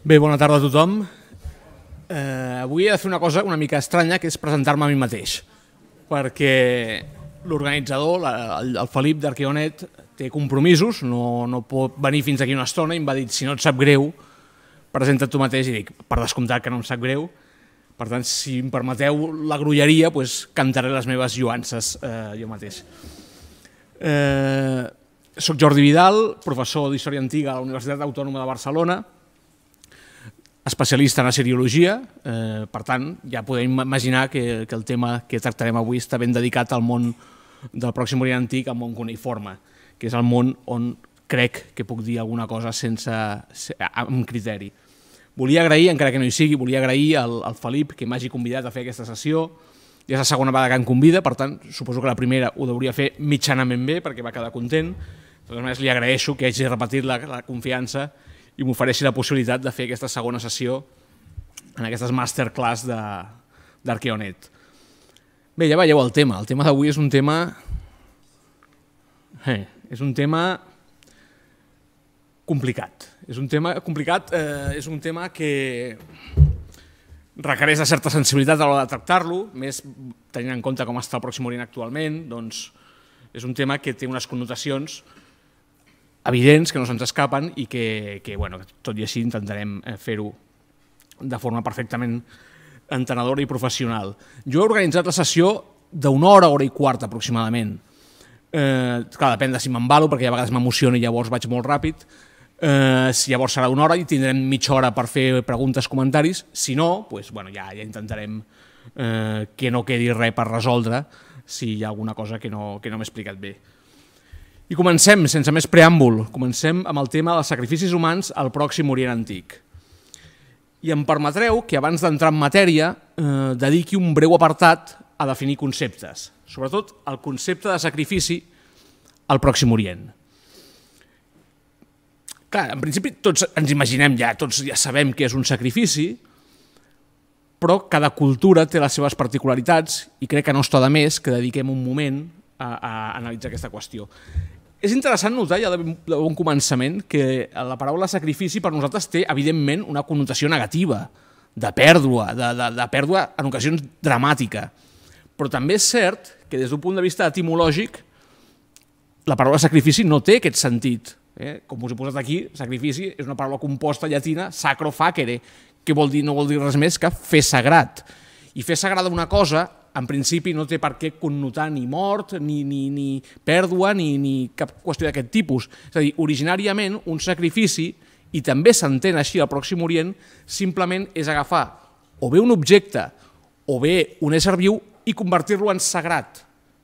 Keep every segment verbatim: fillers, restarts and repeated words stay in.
Bé, bona tarda a tothom. Eh, avui he de fer una cosa una mica estranya, que és presentar-me a mi mateix, perquè l'organitzador, el, el Felip d'Arqueonet, té compromisos, no, no pot venir fins aquí una estona, i em va dir, si no et sap greu, presenta't tu mateix, i dic, per descomptat que no em sap greu. Per tant, si em permeteu la grolleria, doncs cantaré les meves lluances eh, jo mateix. Eh, soc Jordi Vidal, professor d'Història Antiga a la Universitat Autònoma de Barcelona, especialista en assiriologia, eh, per tant, ja podem imaginar que, que el tema que tractarem avui està ben dedicat al món del Pròxim Orient Antic, al món cuneïforme, que és el món on crec que puc dir alguna cosa sense, amb criteri. Volia agrair, encara que no hi sigui, volia agrair al, al Felip que m'hagi convidat a fer aquesta sessió. Ja és la segona vegada que em convida, per tant, suposo que la primera ho hauria fer mitjanament bé, perquè va quedar content. De totes maneres, li agraeixo que hagi repetit la, la confiança i m'ofereixi la possibilitat de fer aquesta segona sessió en aquestes masterclass d'Arqueonet. Bé, ja veieu el tema. El tema d'avui és un tema... Eh, és un tema complicat. És un tema complicat, eh, és un tema que requereix de certa sensibilitat a l'hora de tractar-lo, més tenint en compte com està el Pròxim Orient actualment, doncs és un tema que té unes connotacions evidents, que no se'ns escapen i que, que bueno, tot i així intentarem fer-ho de forma perfectament entenedora i professional. Jo he organitzat la sessió d'una hora, hora i quart aproximadament. Eh, clar, depèn de si m'embalo, perquè a vegades m'emociono i llavors vaig molt ràpid. Eh, si llavors serà una hora i tindrem mitja hora per fer preguntes, comentaris. Si no, doncs, bueno, ja, ja intentarem eh, que no quedi res per resoldre si hi ha alguna cosa que no, que no m'he explicat bé. I comencem, sense més preàmbul, comencem amb el tema dels sacrificis humans al Pròxim Orient Antic. I em permetreu que abans d'entrar en matèria eh, dediqui un breu apartat a definir conceptes, sobretot el concepte de sacrifici al Pròxim Orient. Clar, en principi tots ens imaginem ja, tots ja sabem què és un sacrifici, però cada cultura té les seves particularitats i crec que no està de més que dediquem un moment a, a analitzar aquesta qüestió. És interessant notar ja de bon començament que la paraula sacrifici per nosaltres té evidentment una connotació negativa, de pèrdua, de, de, de pèrdua en ocasions dramàtica. Però també és cert que des d'un punt de vista etimològic la paraula sacrifici no té aquest sentit. Eh? Com us he posat aquí, sacrifici és una paraula composta llatina, sacro facere, que vol dir, no vol dir res més que fer sagrat. I fer sagrada una cosa, en principi, no té per què connotar ni mort, ni, ni, ni pèrdua, ni, ni cap qüestió d'aquest tipus. És a dir, originàriament, un sacrifici, i també s'entén així al Pròxim Orient, simplement és agafar o bé un objecte o bé un ésser viu i convertir-lo en sagrat.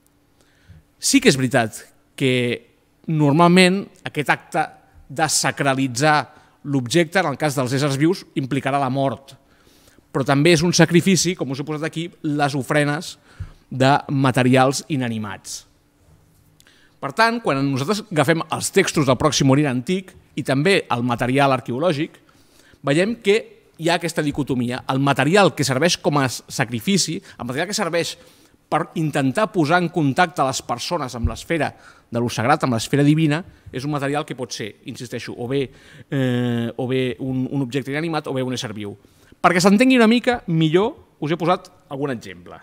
Sí que és veritat que normalment aquest acte de sacralitzar l'objecte, en el cas dels éssers vius, implicarà la mort. Però també és un sacrifici, com us he posat aquí, les ofrenes de materials inanimats. Per tant, quan nosaltres agafem els textos del Pròxim Orient Antic i també el material arqueològic, veiem que hi ha aquesta dicotomia. El material que serveix com a sacrifici, el material que serveix per intentar posar en contacte les persones amb l'esfera de lo sagrat, amb l'esfera divina, és un material que pot ser, insisteixo, o bé, eh, o bé un, un objecte inanimat o bé un ésser viu. Perquè s'entengui una mica millor, us he posat algun exemple.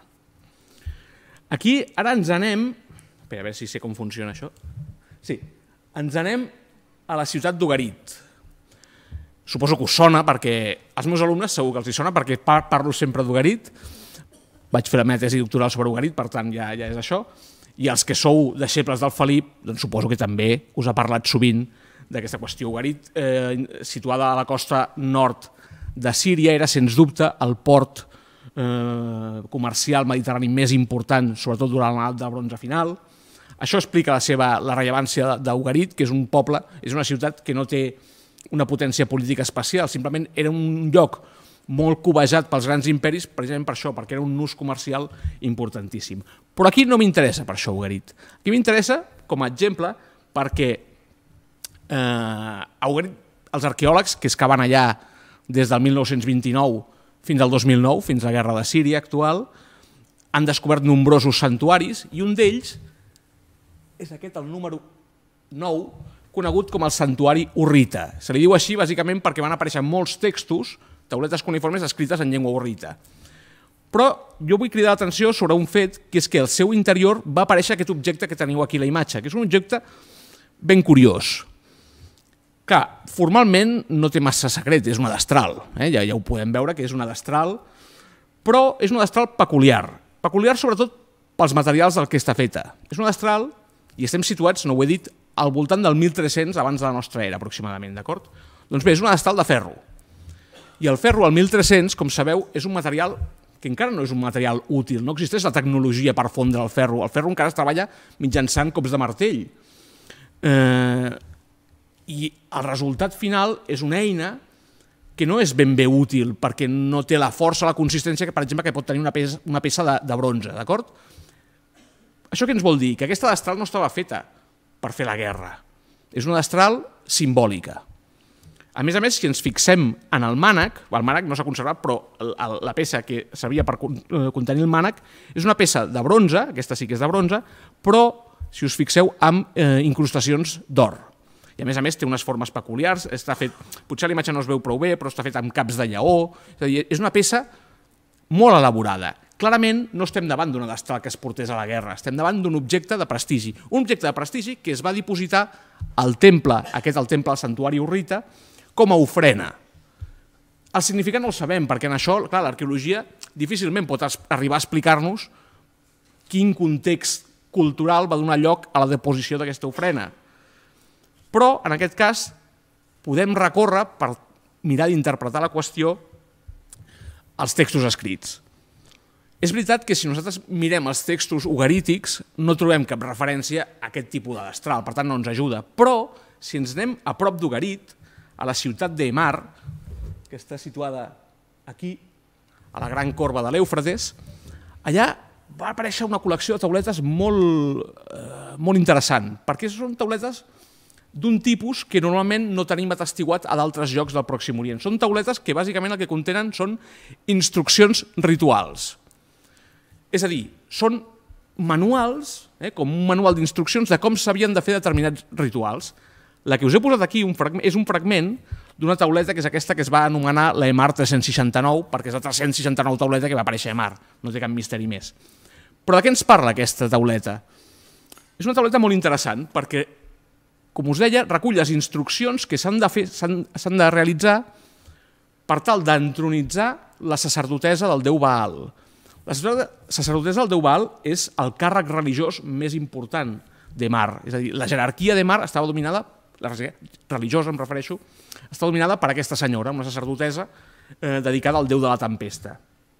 Aquí ara ens anem... Espera, a veure si sé com funciona això. Sí, ens anem a la ciutat d'Ugarit. Suposo que us sona perquè als meus alumnes segur que els hi sona perquè parlo sempre d'Ugarit. Vaig fer la meva tesi doctoral sobre Ugarit, per tant ja, ja és això. I els que sou deixebles del Felip, doncs suposo que també us ha parlat sovint d'aquesta qüestió. Ugarit, eh, situada a la costa nord de Síria, era sens dubte el port eh, comercial mediterrani més important, sobretot durant l'edat de bronze final. Això explica la seva la rellevància d'Ugarit, que és un poble, és una ciutat que no té una potència política especial, simplement era un lloc molt cobejat pels grans imperis, precisament per això, perquè era un nus comercial importantíssim. Però aquí no m'interessa per això Ugarit. Aquí m'interessa, com a exemple, perquè eh, a Ugarit els arqueòlegs que excaven allà des del mil nou-cents vint-i-nou fins al dos mil nou, fins a la guerra de Síria actual, han descobert nombrosos santuaris i un d'ells és aquest, el número nou, conegut com el santuari hurrita. Se li diu així bàsicament perquè van aparèixer molts textos, tauletes cuneïformes escrites en llengua hurrita. Però jo vull cridar l'atenció sobre un fet, que és que al seu interior va aparèixer aquest objecte que teniu aquí a la imatge, que és un objecte ben curiós. Clar, formalment no té massa secret, és una destral, eh? ja, ja ho podem veure que és una destral, però és una destral peculiar, peculiar sobretot pels materials del que està feta. És una destral, i estem situats, no ho he dit, al voltant del mil tres-cents abans de la nostra era, aproximadament, d'acord? Doncs bé, és una destral de ferro. I el ferro, al mil tres-cents, com sabeu, és un material que encara no és un material útil, no existeix la tecnologia per fondre el ferro. El ferro encara es treballa mitjançant cops de martell. Eh, I el resultat final és una eina que no és ben bé útil perquè no té la força, la consistència que, per exemple, que pot tenir una peça, una peça de, de bronze, d'acord? Això què ens vol dir? Que aquesta destral no estava feta per fer la guerra. És una destral simbòlica. A més a més, si ens fixem en el mànec, el mànec no s'ha conservat, però la peça que servia per contenir el mànec és una peça de bronze, aquesta sí que és de bronze, però, si us fixeu, amb eh, incrustacions d'or. I a més a més té unes formes peculiars, està fet, potser la imatge no es veu prou bé, però està fet amb caps de lleó, és a dir, és una peça molt elaborada. Clarament no estem davant d'una destral que es portés a la guerra, estem davant d'un objecte de prestigi, un objecte de prestigi que es va dipositar al temple, aquest el temple del santuari hurrita, com a ofrena. El significat no el sabem, perquè en això, clar, l'arqueologia difícilment pot arribar a explicar-nos quin context cultural va donar lloc a la deposició d'aquesta ofrena. Però, en aquest cas, podem recórrer, per mirar d'interpretar la qüestió, als textos escrits. És veritat que si nosaltres mirem els textos ugarítics no trobem cap referència a aquest tipus de destral, per tant no ens ajuda. Però, si ens anem a prop d'Ugarit, a la ciutat d'Emar, que està situada aquí, a la gran corba de l'Èufrates, allà va aparèixer una col·lecció de tauletes molt, eh, molt interessant, perquè són tauletes d'un tipus que normalment no tenim atestiguat a d'altres llocs del Pròxim Orient. Són tauletes que bàsicament el que contenen són instruccions rituals. És a dir, són manuals, eh, com un manual d'instruccions de com s'havien de fer determinats rituals. La que us he posat aquí un fragment, és un fragment d'una tauleta que és aquesta que es va anomenar la Emar tres-cents seixanta-nou, perquè és la tres-cents seixanta-nou tauleta que va aparèixer a Emar, no té cap misteri més. Però de què ens parla aquesta tauleta? És una tauleta molt interessant perquè, com us deia, recull les instruccions que s'han de fer, s'han de realitzar per tal d'entronitzar la sacerdotessa del déu Baal. La sacerdotessa del déu Baal és el càrrec religiós més important d'Emar, és a dir, la jerarquia d'Emar estava dominada, la religiosa em refereixo, està dominada per aquesta senyora, una sacerdotessa eh, dedicada al déu de la tempesta.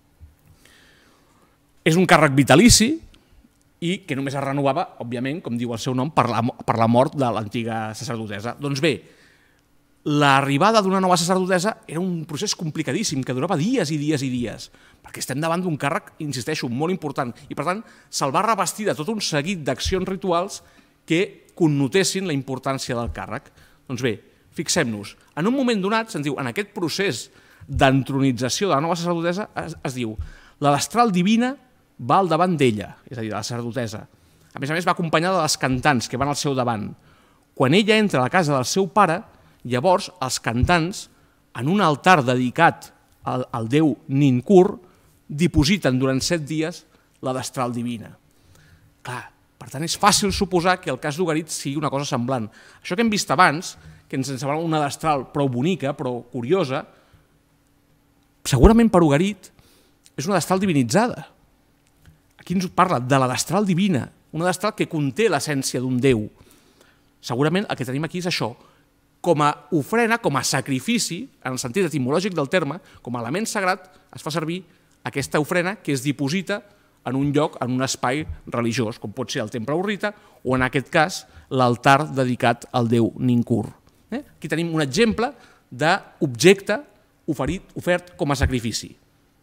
És un càrrec vitalici i que només es renovava, òbviament, com diu el seu nom, per la, per la mort de l'antiga sacerdotessa. Doncs bé, l'arribada d'una nova sacerdotessa era un procés complicadíssim, que durava dies i dies i dies, perquè estem davant d'un càrrec, insisteixo, molt important, i per tant se'l va revestir de tot un seguit d'accions rituals que connotessin la importància del càrrec. Doncs bé, fixem-nos, en un moment donat, se'n diu, en aquest procés d'entronització de la nova sacerdotessa, es, es diu, la destral divina va al davant d'ella, és a dir, de la sacerdotessa. A més a més, va acompanyada de les cantants que van al seu davant. Quan ella entra a la casa del seu pare, llavors els cantants, en un altar dedicat al, al déu Ninkur, dipositen durant set dies la destral divina. Clar, per tant, és fàcil suposar que el cas d'Ugarit sigui una cosa semblant. Això que hem vist abans, que ens semblava una destral prou bonica, prou curiosa, segurament per Ugarit és una destral divinitzada. Aquí ens parla de la destral divina, una destral que conté l'essència d'un déu. Segurament el que tenim aquí és això, com a ofrena, com a sacrifici, en el sentit etimològic del terme, com a element sagrat, es fa servir aquesta ofrena que es diposita en un lloc, en un espai religiós, com pot ser el temple hurrita o, en aquest cas, l'altar dedicat al déu Ninkur. Eh? Aquí tenim un exemple d'objecte ofert com a sacrifici.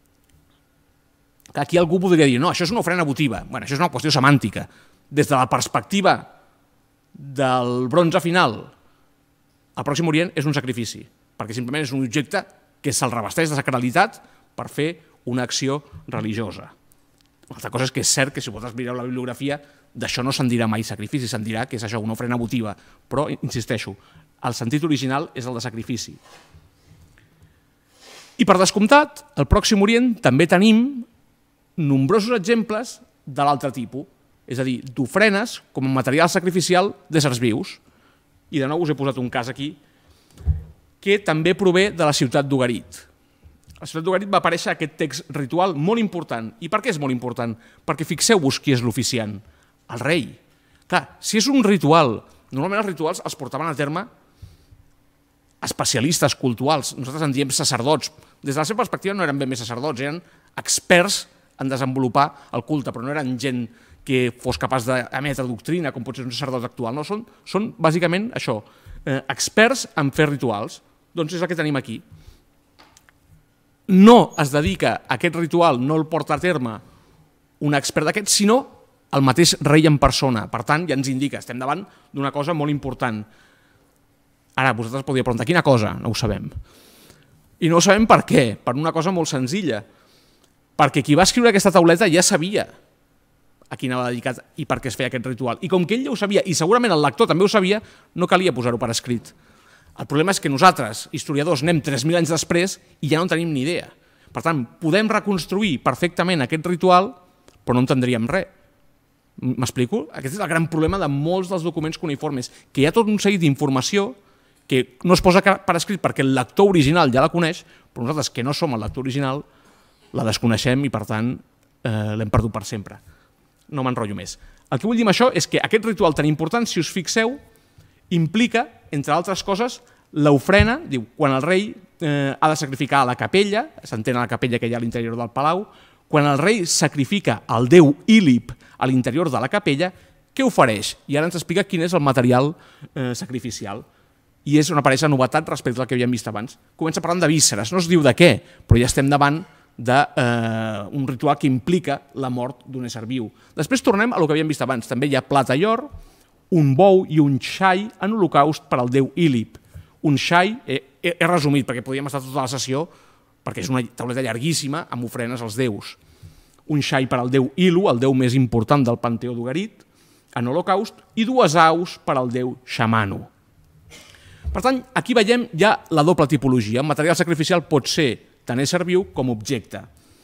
Aquí algú podria dir, no, això és una ofrena votiva. Bueno, això és una qüestió semàntica. Des de la perspectiva del bronze final, el Pròxim Orient és un sacrifici, perquè simplement és un objecte que se'l revesteix de sacralitat per fer una acció religiosa. Una altra cosa és que és cert que si vosaltres mireu la bibliografia d'això no se'n dirà mai sacrifici, se'n dirà que és això, una ofrena votiva. Però, insisteixo, el sentit original és el de sacrifici. I per descomptat, al Pròxim Orient també tenim nombrosos exemples de l'altre tipus, és a dir, d'ofrenes com a material sacrificial d'éssers vius. I de nou us he posat un cas aquí que també prové de la ciutat d'Ugarit. A la ciutat d'Ugarit va aparèixer aquest text ritual molt important. I per què és molt important? Perquè fixeu-vos qui és l'oficiant, el rei. Clar, si és un ritual, normalment els rituals els portaven a terme especialistes cultuals, nosaltres en diem sacerdots. Des de la seva perspectiva no eren ben bé sacerdots, eren experts en desenvolupar el culte, però no eren gent que fos capaç d'emetre doctrina, com pot ser un sacerdot actual. No, són, són bàsicament això, eh, experts en fer rituals. Doncs és el que tenim aquí. No es dedica a aquest ritual, no el porta a terme un expert d'aquest, sinó el mateix rei en persona. Per tant, ja ens indica, estem davant d'una cosa molt important. Ara, vosaltres podríeu preguntar, quina cosa? No ho sabem. I no ho sabem per què? Per una cosa molt senzilla. Perquè qui va escriure aquesta tauleta ja sabia a qui anava dedicat i per què es feia aquest ritual. I com que ell ja ho sabia, i segurament el lector també ho sabia, no calia posar-ho per escrit. El problema és que nosaltres, historiadors, anem tres mil anys després i ja no en tenim ni idea. Per tant, podem reconstruir perfectament aquest ritual, però no entendríem res. M'explico? Aquest és el gran problema de molts dels documents cuneiformes, que hi ha tot un seguit d'informació que no es posa per escrit perquè el lector original ja la coneix, però nosaltres, que no som el lector original, la desconeixem i, per tant, eh, l'hem perdut per sempre. No m'enrotllo més. El que vull dir amb això és que aquest ritual tan important, si us fixeu, implica, entre altres coses, l'ofrena, diu, quan el rei eh, ha de sacrificar a la capella, s'entén a la capella que hi ha a l'interior del palau, quan el rei sacrifica el déu Ílip a l'interior de la capella, què ofereix? I ara ens explica quin és el material eh, sacrificial. I és on apareix la novetat respecte al que havíem vist abans. Comença parlant de vísceres, no es diu de què, però ja estem davant d'un eh, ritual que implica la mort d'un ésser viu. Després tornem a el que havíem vist abans. També hi ha plata i or, un bou i un xai en holocaust per al déu Ílip. Un xai, he, he, he resumit perquè podíem estar tota la sessió, perquè és una tauleta llarguíssima amb ofrenes als déus. Un xai per al déu Ilu, el déu més important del panteó d'Ugarit, en holocaust, i dues aus per al déu Xamanu. Per tant, aquí veiem ja la doble tipologia. El material sacrificial pot ser tant ésser viu com objecte.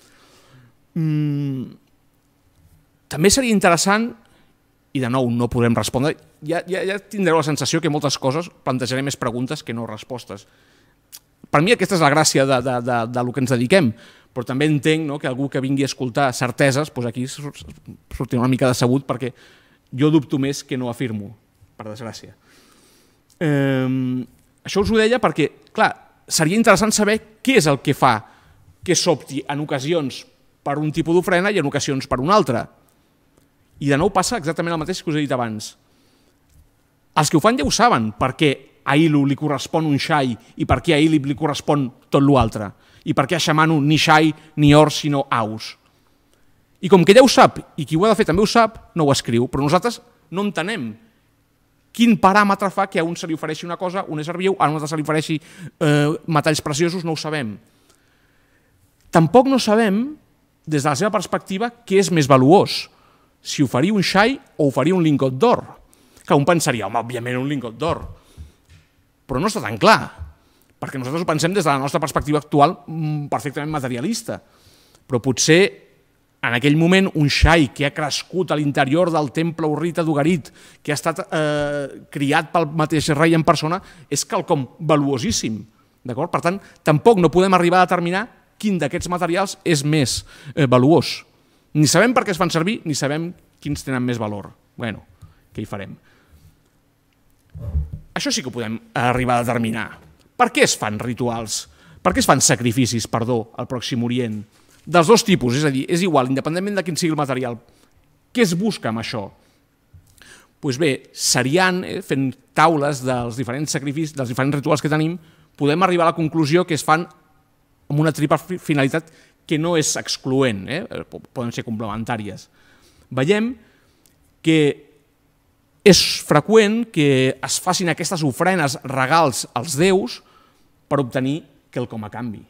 Mm, també seria interessant, i de nou no podrem respondre, ja, ja, ja tindreu la sensació que moltes coses plantejaré més preguntes que no respostes. Per mi aquesta és la gràcia de, de, de, de lo que ens dediquem, però també entenc, no, que algú que vingui a escoltar certeses, doncs aquí sortirà una mica decebut perquè jo dubto més que no afirmo, per desgràcia. Eh, això us ho deia perquè, clar, seria interessant saber què és el que fa que s'opti en ocasions per un tipus d'ofrena i en ocasions per un altre. I de nou passa exactament el mateix que us he dit abans. Els que ho fan ja ho saben, perquè a Ilu li correspon un xai i per què a Ílip li correspon tot l'altre, i per què a Xamanu ni xai ni or sinó aus. I com que ja ho sap, i qui ho ha de fer també ho sap, no ho escriu, però nosaltres no entenem quin paràmetre fa que a un se li ofereixi una cosa, un ésser viu, a un altre se li ofereixi eh, metalls preciosos, no ho sabem. Tampoc no sabem, des de la seva perspectiva, què és més valuós, si oferir un xai o oferir un lingot d'or. Que un pensaria, home, òbviament un lingot d'or. Però no està tan clar, perquè nosaltres ho pensem des de la nostra perspectiva actual perfectament materialista. Però potser en aquell moment un xai que ha crescut a l'interior del temple hurrita d'Ugarit, que ha estat eh, criat pel mateix rei en persona, és quelcom valuosíssim. Per tant, tampoc no podem arribar a determinar quin d'aquests materials és més eh, valuós. Ni sabem per què es fan servir, ni sabem quins tenen més valor. Bé, què hi farem? Això sí que ho podem arribar a determinar. Per què es fan rituals? Per què es fan sacrificis, perdó, al Pròxim Orient? Dels dos tipus, és a dir, és igual, independentment de quin sigui el material. Què es busca amb això? Doncs bé, seriant, eh, fent taules dels diferents sacrificis, dels diferents rituals que tenim, podem arribar a la conclusió que es fan amb una triple finalitat que no és excloent, eh? Poden ser complementàries. Veiem que és freqüent que es facin aquestes ofrenes regals als déus per obtenir quelcom a canvi.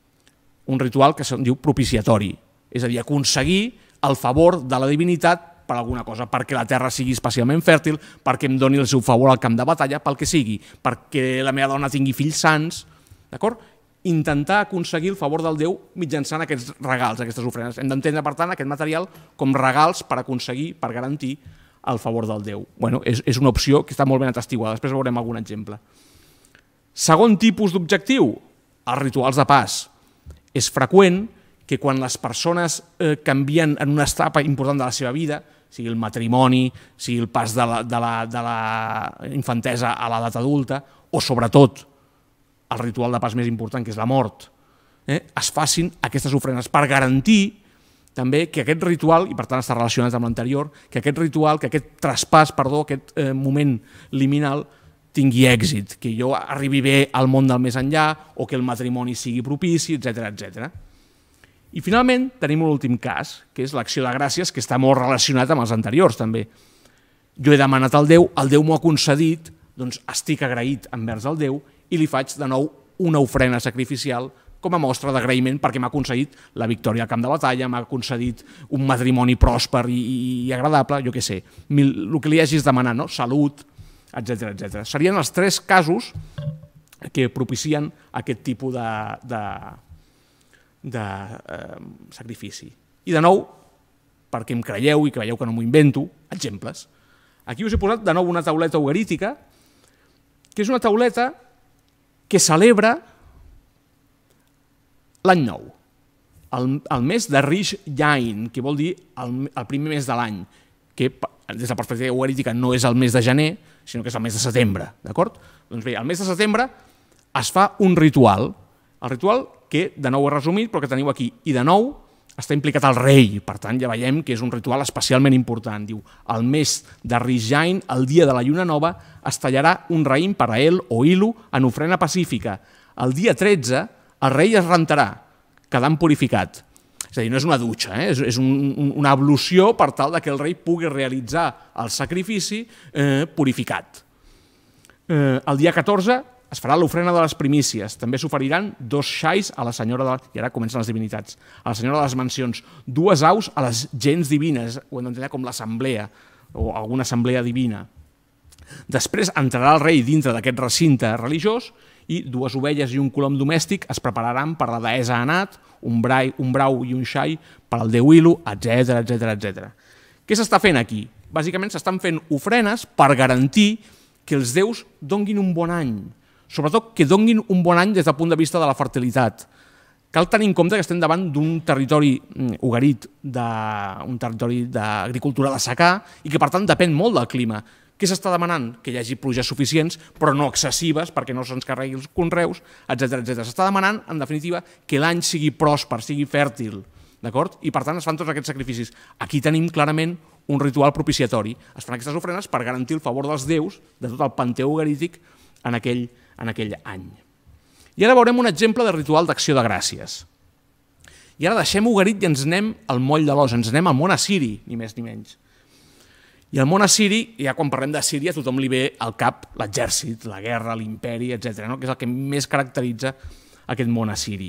Un ritual que se'n diu propiciatori, és a dir, aconseguir el favor de la divinitat per alguna cosa, perquè la terra sigui especialment fèrtil, perquè em doni el seu favor al camp de batalla, pel que sigui, perquè la meva dona tingui fills sants, d'acord? Intentar aconseguir el favor del Déu mitjançant aquests regals, aquestes ofrenes. Hem d'entendre, per tant, aquest material com regals per aconseguir, per garantir el favor del Déu. Bueno, és, és una opció que està molt ben atestiguada, després veurem algun exemple. Segon tipus d'objectiu, els rituals de pas. És freqüent que quan les persones eh, canvien en una etapa important de la seva vida, sigui el matrimoni, sigui el pas de la, de la, de la infantesa a l'edat adulta, o sobretot el ritual de pas més important, que és la mort, eh, es facin aquestes ofrenes per garantir també que aquest ritual, i per tant està relacionat amb l'anterior, que aquest ritual, que aquest traspàs, perdó, aquest eh, moment liminal tingui èxit, que jo arribi bé al món del més enllà o que el matrimoni sigui propici, etcètera, etcètera. I finalment tenim l'últim cas, que és l'acció de gràcies, que està molt relacionat amb els anteriors també. Jo he demanat al Déu, el Déu m'ho ha concedit, doncs estic agraït envers el Déu i li faig de nou una ofrena sacrificial com a mostra d'agraïment perquè m'ha concedit la victòria al camp de batalla, m'ha concedit un matrimoni pròsper i, i, i agradable, jo què sé, mil, el que li hagis demanat, no? Salut, etcètera, etcètera. Serien els tres casos que propicien aquest tipus de, de, de eh, sacrifici. I de nou, perquè em creieu i que veieu que no m'ho invento, exemples. Aquí us he posat de nou una tauleta ugarítica, que és una tauleta que celebra l'any nou, el, el mes de Rish Yain, que vol dir el, el primer mes de l'any, que des de la perspectiva ugarítica no és el mes de gener, sinó que és el mes de setembre, d'acord? Doncs bé, el mes de setembre es fa un ritual, el ritual que de nou he resumit, però que teniu aquí, i de nou està implicat el rei, per tant ja veiem que és un ritual especialment important. Diu, el mes de Rish Yain, el dia de la lluna nova, es tallarà un raïm per a ell o Ilu en ofrena pacífica. El dia tretze, el rei es rentarà, quedant purificat. És a dir, no és una dutxa, eh? és, és un, una ablució per tal que el rei pugui realitzar el sacrifici eh, purificat. Eh, el dia catorze es farà l'ofrena de les primícies. També s'oferiran dos xais a la senyora de... I ara comencen les divinitats. A la senyora de les mansions. Dues aus a les gens divines, ho hem d'entendre com l'assemblea, o alguna assemblea divina. Després entrarà el rei dintre d'aquest recinte religiós i dues ovelles i un colom domèstic es prepararan per la deessa Anat, un, brai, un brau i un xai per al déu Ilu, etcètera, etcètera, etcètera. Què s'està fent aquí? Bàsicament s'estan fent ofrenes per garantir que els déus donguin un bon any, sobretot que donguin un bon any des del punt de vista de la fertilitat. Cal tenir en compte que estem davant d'un territori ugarit, un territori d'agricultura de secà i que per tant depèn molt del clima. Què s'està demanant? Que hi hagi pluges suficients, però no excessives, perquè no se'ns carregui els conreus, etcètera, etcètera. S'està demanant, en definitiva, que l'any sigui pròsper, sigui fèrtil, d'acord? I per tant es fan tots aquests sacrificis. Aquí tenim clarament un ritual propiciatori. Es fan aquestes ofrenes per garantir el favor dels déus, de tot el panteó ugarític, en aquell, en aquell any. I ara veurem un exemple de ritual d'acció de gràcies. I ara deixem Ugarit i ens anem al moll de l'os, ens anem al món assiri, ni més ni menys. I al món assiri, ja quan parlem de Síria, a tothom li ve al cap l'exèrcit, la guerra, l'imperi, etcètera, no? Que és el que més caracteritza aquest món assiri.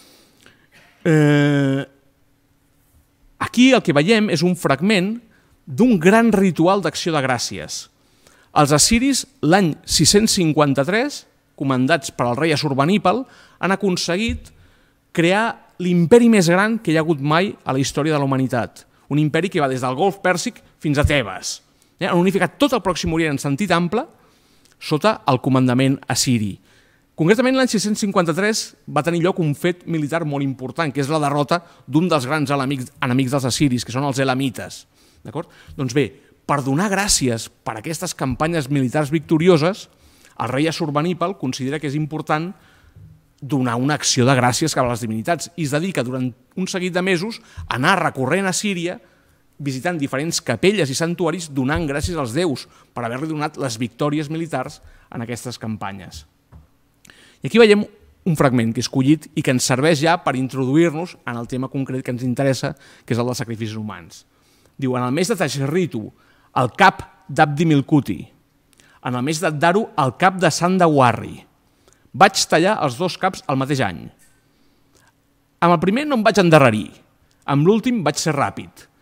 Eh... Aquí el que veiem és un fragment d'un gran ritual d'acció de gràcies. Els assiris, l'any sis-cents cinquanta-tres, comandats per al rei Assurbanípal, han aconseguit crear l'imperi més gran que hi ha hagut mai a la història de la humanitat. Un imperi que va des del Golf Pèrsic fins a Tebes. Han unificat tot el Pròxim Orient en sentit ample sota el comandament assiri. Concretament, l'any sis-cents cinquanta-tres va tenir lloc un fet militar molt important, que és la derrota d'un dels grans enemics dels assiris, que són els elamites. Doncs bé, per donar gràcies per aquestes campanyes militars victorioses, el rei Assurbanípal considera que és important donar una acció de gràcies cap a les divinitats i es dedica durant un seguit de mesos a anar recorrent a Síria, visitant diferents capelles i santuaris, donant gràcies als déus per haver-li donat les victòries militars en aquestes campanyes. I aquí veiem un fragment que he escollit i que ens serveix ja per introduir-nos en el tema concret que ens interessa, que és el dels sacrificis humans. Diu, en el mes de Tashritu, el cap d'Abdi Milkuti, en el mes d'Addaru, el cap de Sandawarri. Vaig tallar els dos caps al mateix any. Amb el primer no em vaig endarrerir, amb l'últim vaig ser ràpid.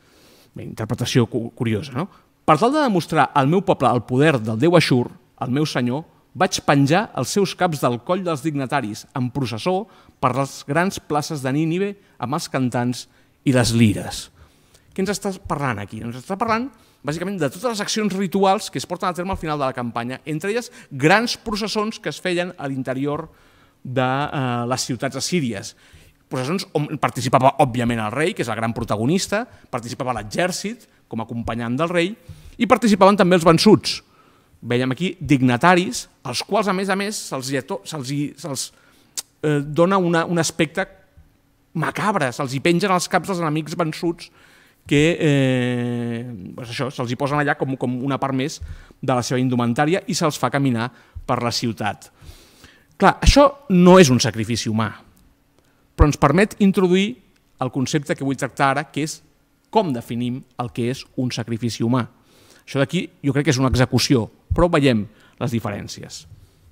Bé, interpretació curiosa, no? Per tal de demostrar al meu poble el poder del déu Ashur, el meu senyor, vaig penjar els seus caps del coll dels dignataris en processó per les grans places de Nínive amb els cantants i les lires. Què ens està parlant aquí? Ens està parlant, bàsicament, de totes les accions rituals que es porten a terme al final de la campanya, entre elles grans processons que es feien a l'interior de eh, les ciutats assíries. Processons on participava, òbviament, el rei, que és el gran protagonista, participava l'exèrcit, com a acompanyant del rei, i participaven també els vençuts. Veiem aquí dignataris, als quals, a més a més, se'ls se'ls eh, dona una, un aspecte macabre, se'ls hi pengen els caps dels enemics vençuts que eh, doncs això, se'ls hi posen allà com, com una part més de la seva indumentària i se'ls fa caminar per la ciutat. Clar, això no és un sacrifici humà, però ens permet introduir el concepte que vull tractar ara, que és com definim el que és un sacrifici humà. Això d'aquí jo crec que és una execució, però veiem les diferències.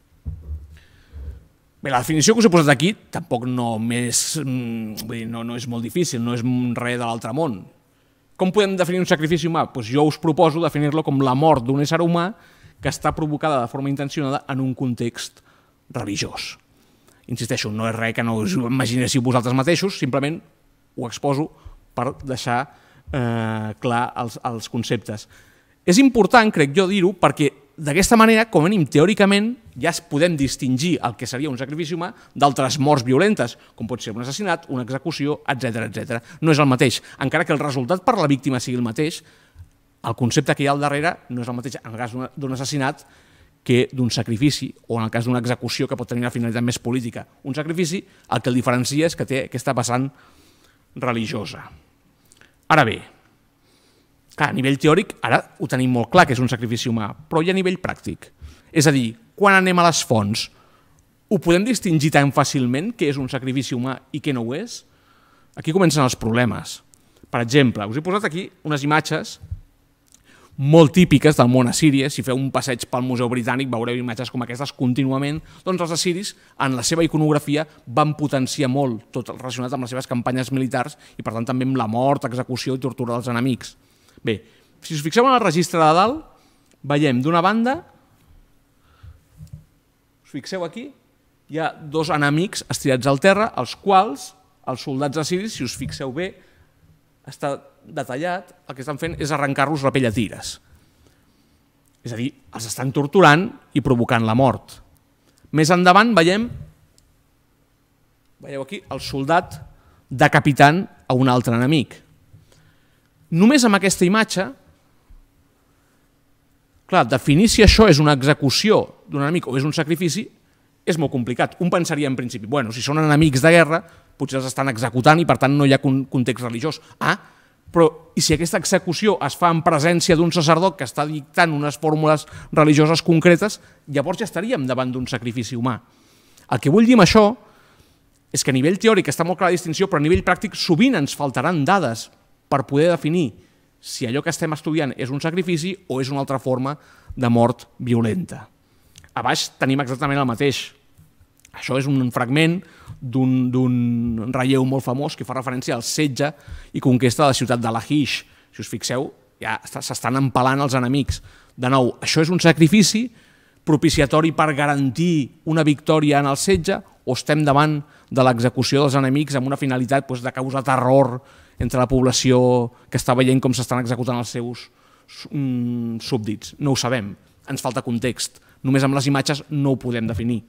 Bé, la definició que us he posat aquí tampoc no, més, vull dir, no, no és molt difícil, no és res de l'altre món. Com podem definir un sacrifici humà? Doncs jo us proposo definir-lo com la mort d'un ésser humà que està provocada de forma intencionada en un context religiós. Insisteixo, no és res que no us imaginéssiu vosaltres mateixos, simplement ho exposo per deixar eh, clar els, els conceptes. És important, crec jo, dir-ho, perquè d'aquesta manera, com a mínim teòricament, ja es podem distingir el que seria un sacrifici humà d'altres morts violentes, com pot ser un assassinat, una execució, etcètera etcètera. No és el mateix. Encara que el resultat per la víctima sigui el mateix, el concepte que hi ha al darrere no és el mateix en el cas d'un assassinat que d'un sacrifici, o en el cas d'una execució que pot tenir una finalitat més política. Un sacrifici, el que el diferencia és que té aquesta vessant religiosa. Ara bé, clar, a nivell teòric, ara ho tenim molt clar que és un sacrifici humà, però i a nivell pràctic? És a dir, quan anem a les fonts, ho podem distingir tan fàcilment què és un sacrifici humà i què no ho és? Aquí comencen els problemes. Per exemple, us he posat aquí unes imatges molt típiques del món assiri. Si feu un passeig pel Museu Britànic veureu imatges com aquestes contínuament. Doncs els assiris, en la seva iconografia, van potenciar molt tot relacionat amb les seves campanyes militars i, per tant, també amb la mort, execució i tortura dels enemics. Bé, si us fixeu en el registre de dalt, veiem d'una banda, us fixeu aquí, hi ha dos enemics estirats al terra, els quals els soldats assiris, si us fixeu bé, està detallat, el que estan fent és arrencar-los la pell a tires. És a dir, els estan torturant i provocant la mort. Més endavant veiem, veieu aquí, el soldat decapitant a un altre enemic. Només amb aquesta imatge, clar, definir si això és una execució d'un enemic o és un sacrifici és molt complicat. Un pensaria en principi, bueno, si són enemics de guerra, potser els estan executant i per tant no hi ha context religiós. Ah, però i si aquesta execució es fa en presència d'un sacerdot que està dictant unes fórmules religioses concretes, llavors ja estaríem davant d'un sacrifici humà. El que vull dir amb això és que a nivell teòric està molt clara la distinció, però a nivell pràctic sovint ens faltaran dades per poder definir si allò que estem estudiant és un sacrifici o és una altra forma de mort violenta. A baix tenim exactament el mateix. Això és un fragment d'un relleu molt famós que fa referència al setge i conquesta de la ciutat de Lachish. Si us fixeu, ja s'estan empalant els enemics. De nou, això és un sacrifici propiciatori per garantir una victòria en el setge o estem davant de l'execució dels enemics amb una finalitat de causar terror entre la població que està veient com s'estan executant els seus súbdits? No ho sabem, ens falta context. Només amb les imatges no ho podem definir.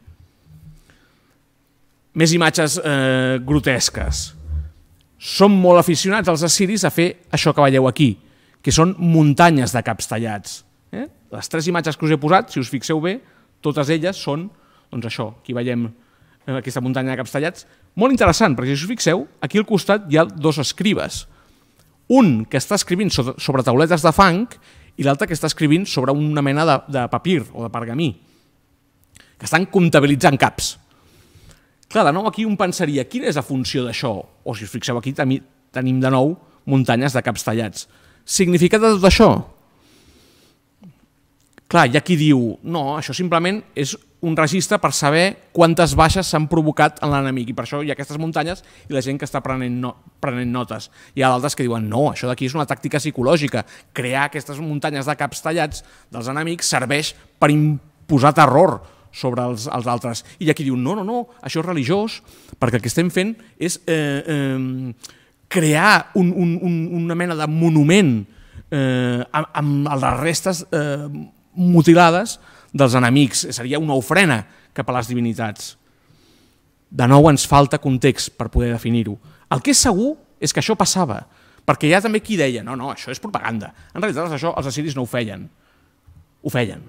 Més imatges eh, grotesques. Són molt aficionats els assiris a fer això que veieu aquí, que són muntanyes de caps tallats. Eh? Les tres imatges que us he posat, si us fixeu bé, totes elles són, doncs això, aquí veiem eh, aquesta muntanya de caps tallats. Molt interessant, perquè si us fixeu, aquí al costat hi ha dos escribes. Un que està escrivint sobre, sobre tauletes de fang i l'altre que està escrivint sobre una mena de, de papir o de pergamí, que estan comptabilitzant caps. Clar, de nou aquí un pensaria, quina és la funció d'això? O si us fixeu aquí tenim de nou muntanyes de caps tallats. Significat de tot això? Clar, hi ha qui diu, no, això simplement és un registre per saber quantes baixes s'han provocat en l'enemic, i per això hi ha aquestes muntanyes i la gent que està prenent, no, prenent notes. Hi ha d'altres que diuen, no, això d'aquí és una tàctica psicològica, crear aquestes muntanyes de caps tallats dels enemics serveix per imposar terror sobre els, els altres. I hi ha qui diu, no, no, no, això és religiós, perquè el que estem fent és eh, eh, crear un, un, un, una mena de monument eh, amb, amb les restes eh, mutilades dels enemics, seria una ofrena cap a les divinitats. De nou ens falta context per poder definir-ho. El que és segur és que això passava, perquè hi ha també qui deia, no, no, això és propaganda. En realitat això els assiris no ho feien. Ho feien.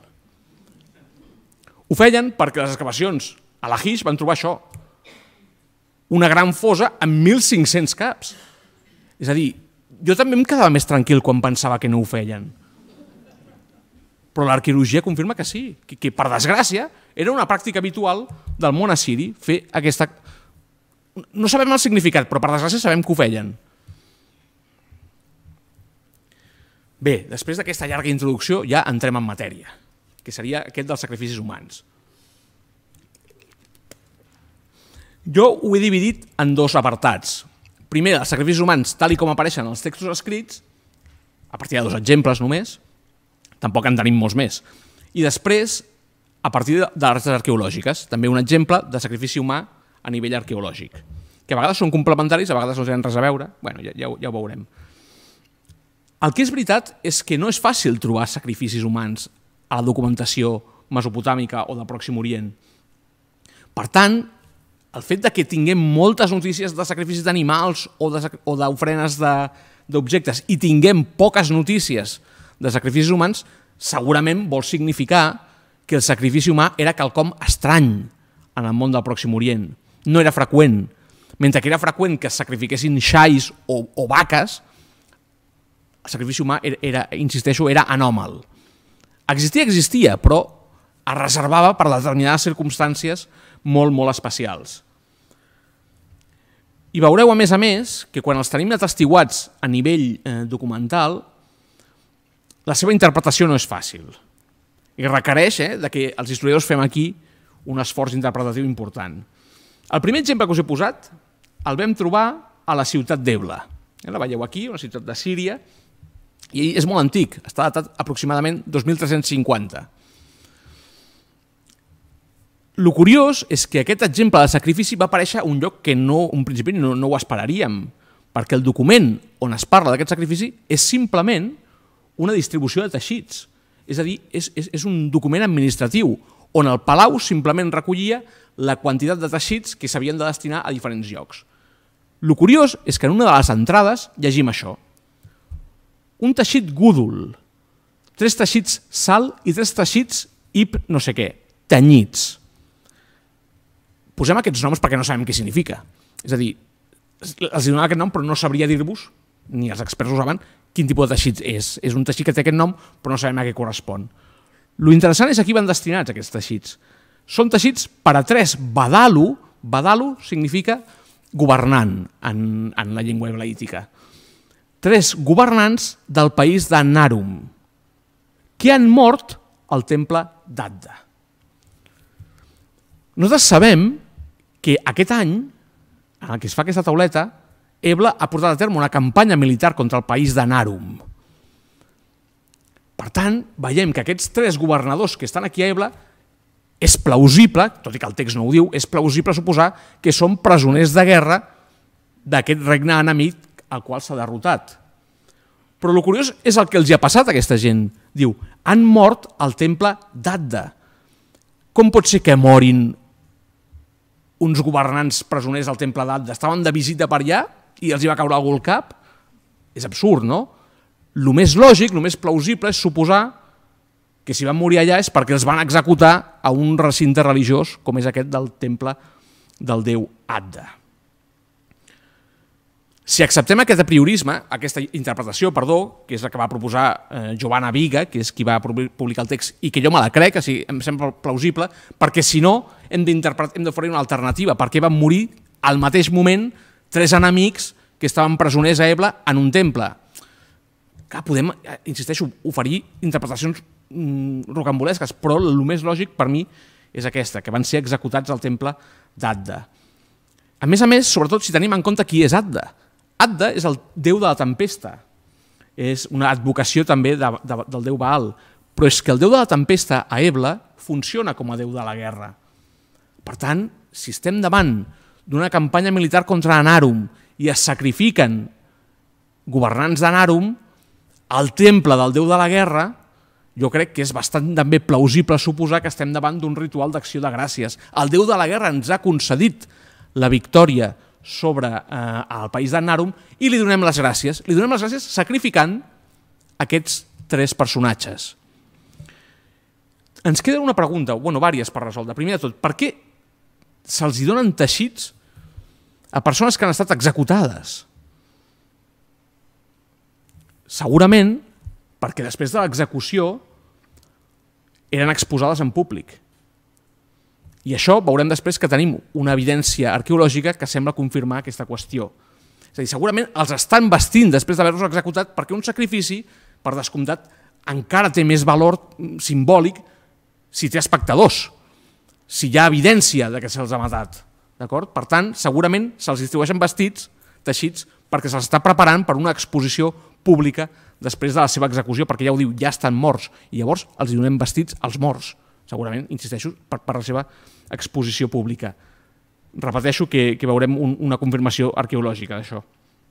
Ho feien perquè les excavacions a Lachish van trobar això. Una gran fosa amb mil cinc-cents caps. És a dir, jo també em quedava més tranquil quan pensava que no ho feien. Però l'arqueologia confirma que sí, que, que per desgràcia era una pràctica habitual del món assiri fer aquesta... No sabem el significat, però per desgràcia sabem que ho feien. Bé, després d'aquesta llarga introducció ja entrem en matèria, que seria aquest dels sacrificis humans. Jo ho he dividit en dos apartats. Primer, els sacrificis humans, tal i com apareixen als textos escrits, a partir de dos exemples només, tampoc en tenim molts més. I després, a partir de les restes arqueològiques, també un exemple de sacrifici humà a nivell arqueològic, que a vegades són complementaris, a vegades no tenen res a veure, bueno, ja, ja, ja ho veurem. El que és veritat és que no és fàcil trobar sacrificis humans a la documentació mesopotàmica o del Pròxim Orient. Per tant, el fet de que tinguem moltes notícies de sacrificis d'animals o d'ofrenes d'objectes i tinguem poques notícies de sacrificis humans, segurament vol significar que el sacrifici humà era quelcom estrany en el món del Pròxim Orient. No era freqüent. Mentre que era freqüent que es sacrifiquessin xais o, o vaques, el sacrifici humà era, era, insisteixo, era anòmal. Existia, existia, però es reservava per determinades circumstàncies molt, molt especials. I veureu, a més a més, que quan els tenim atestiguats a nivell eh, documental, la seva interpretació no és fàcil i requereix eh, de que els historiadors fem aquí un esforç interpretatiu important. El primer exemple que us he posat el vam trobar a la ciutat d'Ebla. La veieu aquí, una ciutat de Síria, i és molt antic, està datat aproximadament dos mil tres-cents cinquanta. El curiós és que aquest exemple de sacrifici va aparèixer a un lloc que no, un principi no, no ho esperaríem, perquè el document on es parla d'aquest sacrifici és simplement una distribució de teixits. És a dir, és, és, és un document administratiu on el palau simplement recollia la quantitat de teixits que s'havien de destinar a diferents llocs. El curiós és que en una de les entrades llegim això. Un teixit gúdol, tres teixits sal i tres teixits ip no sé què, tenyits. Posem aquests noms perquè no sabem què significa. És a dir, els donava aquest nom però no sabria dir-vos, ni els experts ho saben, quin tipus de teixit és. És un teixit que té aquest nom, però no sabem a què correspon. Lo interessant és a qui van destinats aquests teixits. Són teixits per a tres badalu. Badalu significa governant en, en la llengua heblaítica. Tres governants del país de Narum, que han mort al temple d'Adda. Nosaltres sabem que aquest any, en el que es fa aquesta tauleta, Ebla ha portat a terme una campanya militar contra el país de Narum. Per tant, veiem que aquests tres governadors que estan aquí a Ebla és plausible, tot i que el text no ho diu, és plausible suposar que són presoners de guerra d'aquest regne enemic al qual s'ha derrotat. Però el curiós és el que els hi ha passat a aquesta gent. Diu, han mort al temple d'Adda. Com pot ser que morin uns governants presoners al temple d'Adda? Estaven de visita per allà i els hi va caure algú al cap? És absurd, no? El més lògic, el més plausible és suposar que si van morir allà és perquè els van executar a un recinte religiós com és aquest del temple del déu Adda. Si acceptem aquest apriorisme, aquesta interpretació, perdó, que és la que va proposar eh, Giovanna Viga, que és qui va publicar el text, i que jo me la crec, que sí, em sembla plausible, perquè si no hem d'oferir una alternativa, perquè van morir al mateix moment tres enemics que estaven presoners a Ebla en un temple. Clar, podem, insisteixo, oferir interpretacions mm, rocambolesques, però el més lògic per mi és aquesta, que van ser executats al temple d'Adda. A més a més, sobretot si tenim en compte qui és Adda. Adda és el déu de la tempesta, és una advocació també de, de, del déu Baal, però és que el déu de la tempesta a Ebla funciona com a déu de la guerra. Per tant, si estem davant d'una campanya militar contra Anàrum i es sacrifiquen governants d'Anàrum, el temple del déu de la guerra, jo crec que és bastant també plausible suposar que estem davant d'un ritual d'acció de gràcies. El déu de la guerra ens ha concedit la victòria sobre eh, el país d'Anàrum i li donem les gràcies. Li donem les gràcies sacrificant aquests tres personatges. Ens queda una pregunta, bueno, vàries per resoldre. Primer de tot, per què se'ls donen teixits a persones que han estat executades? Segurament perquè després de l'execució eren exposades en públic. I això veurem després que tenim una evidència arqueològica que sembla confirmar aquesta qüestió. És a dir, segurament els estan vestint després d'haver-los executat perquè un sacrifici, per descomptat, encara té més valor simbòlic si té espectadors, si hi ha evidència de que se'ls ha matat. Per tant, segurament se'ls distribueixen vestits, teixits, perquè se'ls està preparant per una exposició pública després de la seva execució, perquè ja ho diu, ja estan morts, i llavors els donem vestits als morts, segurament, insisteixo, per, per la seva exposició pública. Repeteixo que, que veurem un, una confirmació arqueològica d'això.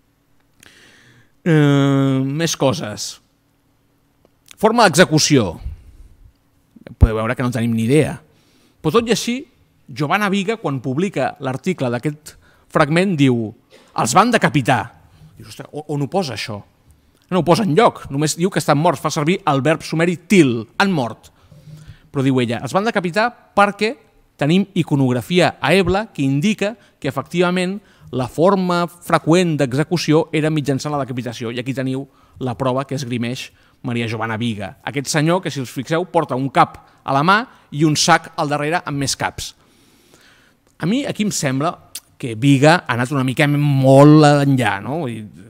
Eh, més coses. Forma d'execució. Podeu veure que no tenim ni idea. Però tot i així, Giovanna Biga, quan publica l'article d'aquest fragment, diu els van decapitar. Dius, ostres, on ho posa això? No ho posa enlloc, només diu que estan morts, fa servir el verb sumeri til, han mort. Però diu ella, els van decapitar perquè tenim iconografia a Ebla que indica que efectivament la forma freqüent d'execució era mitjançant la decapitació, i aquí teniu la prova que esgrimeix Maria Giovanna Biga. Aquest senyor que, si us fixeu, porta un cap a la mà i un sac al darrere amb més caps. A mi aquí em sembla que Biga ha anat una mica molt enllà, no?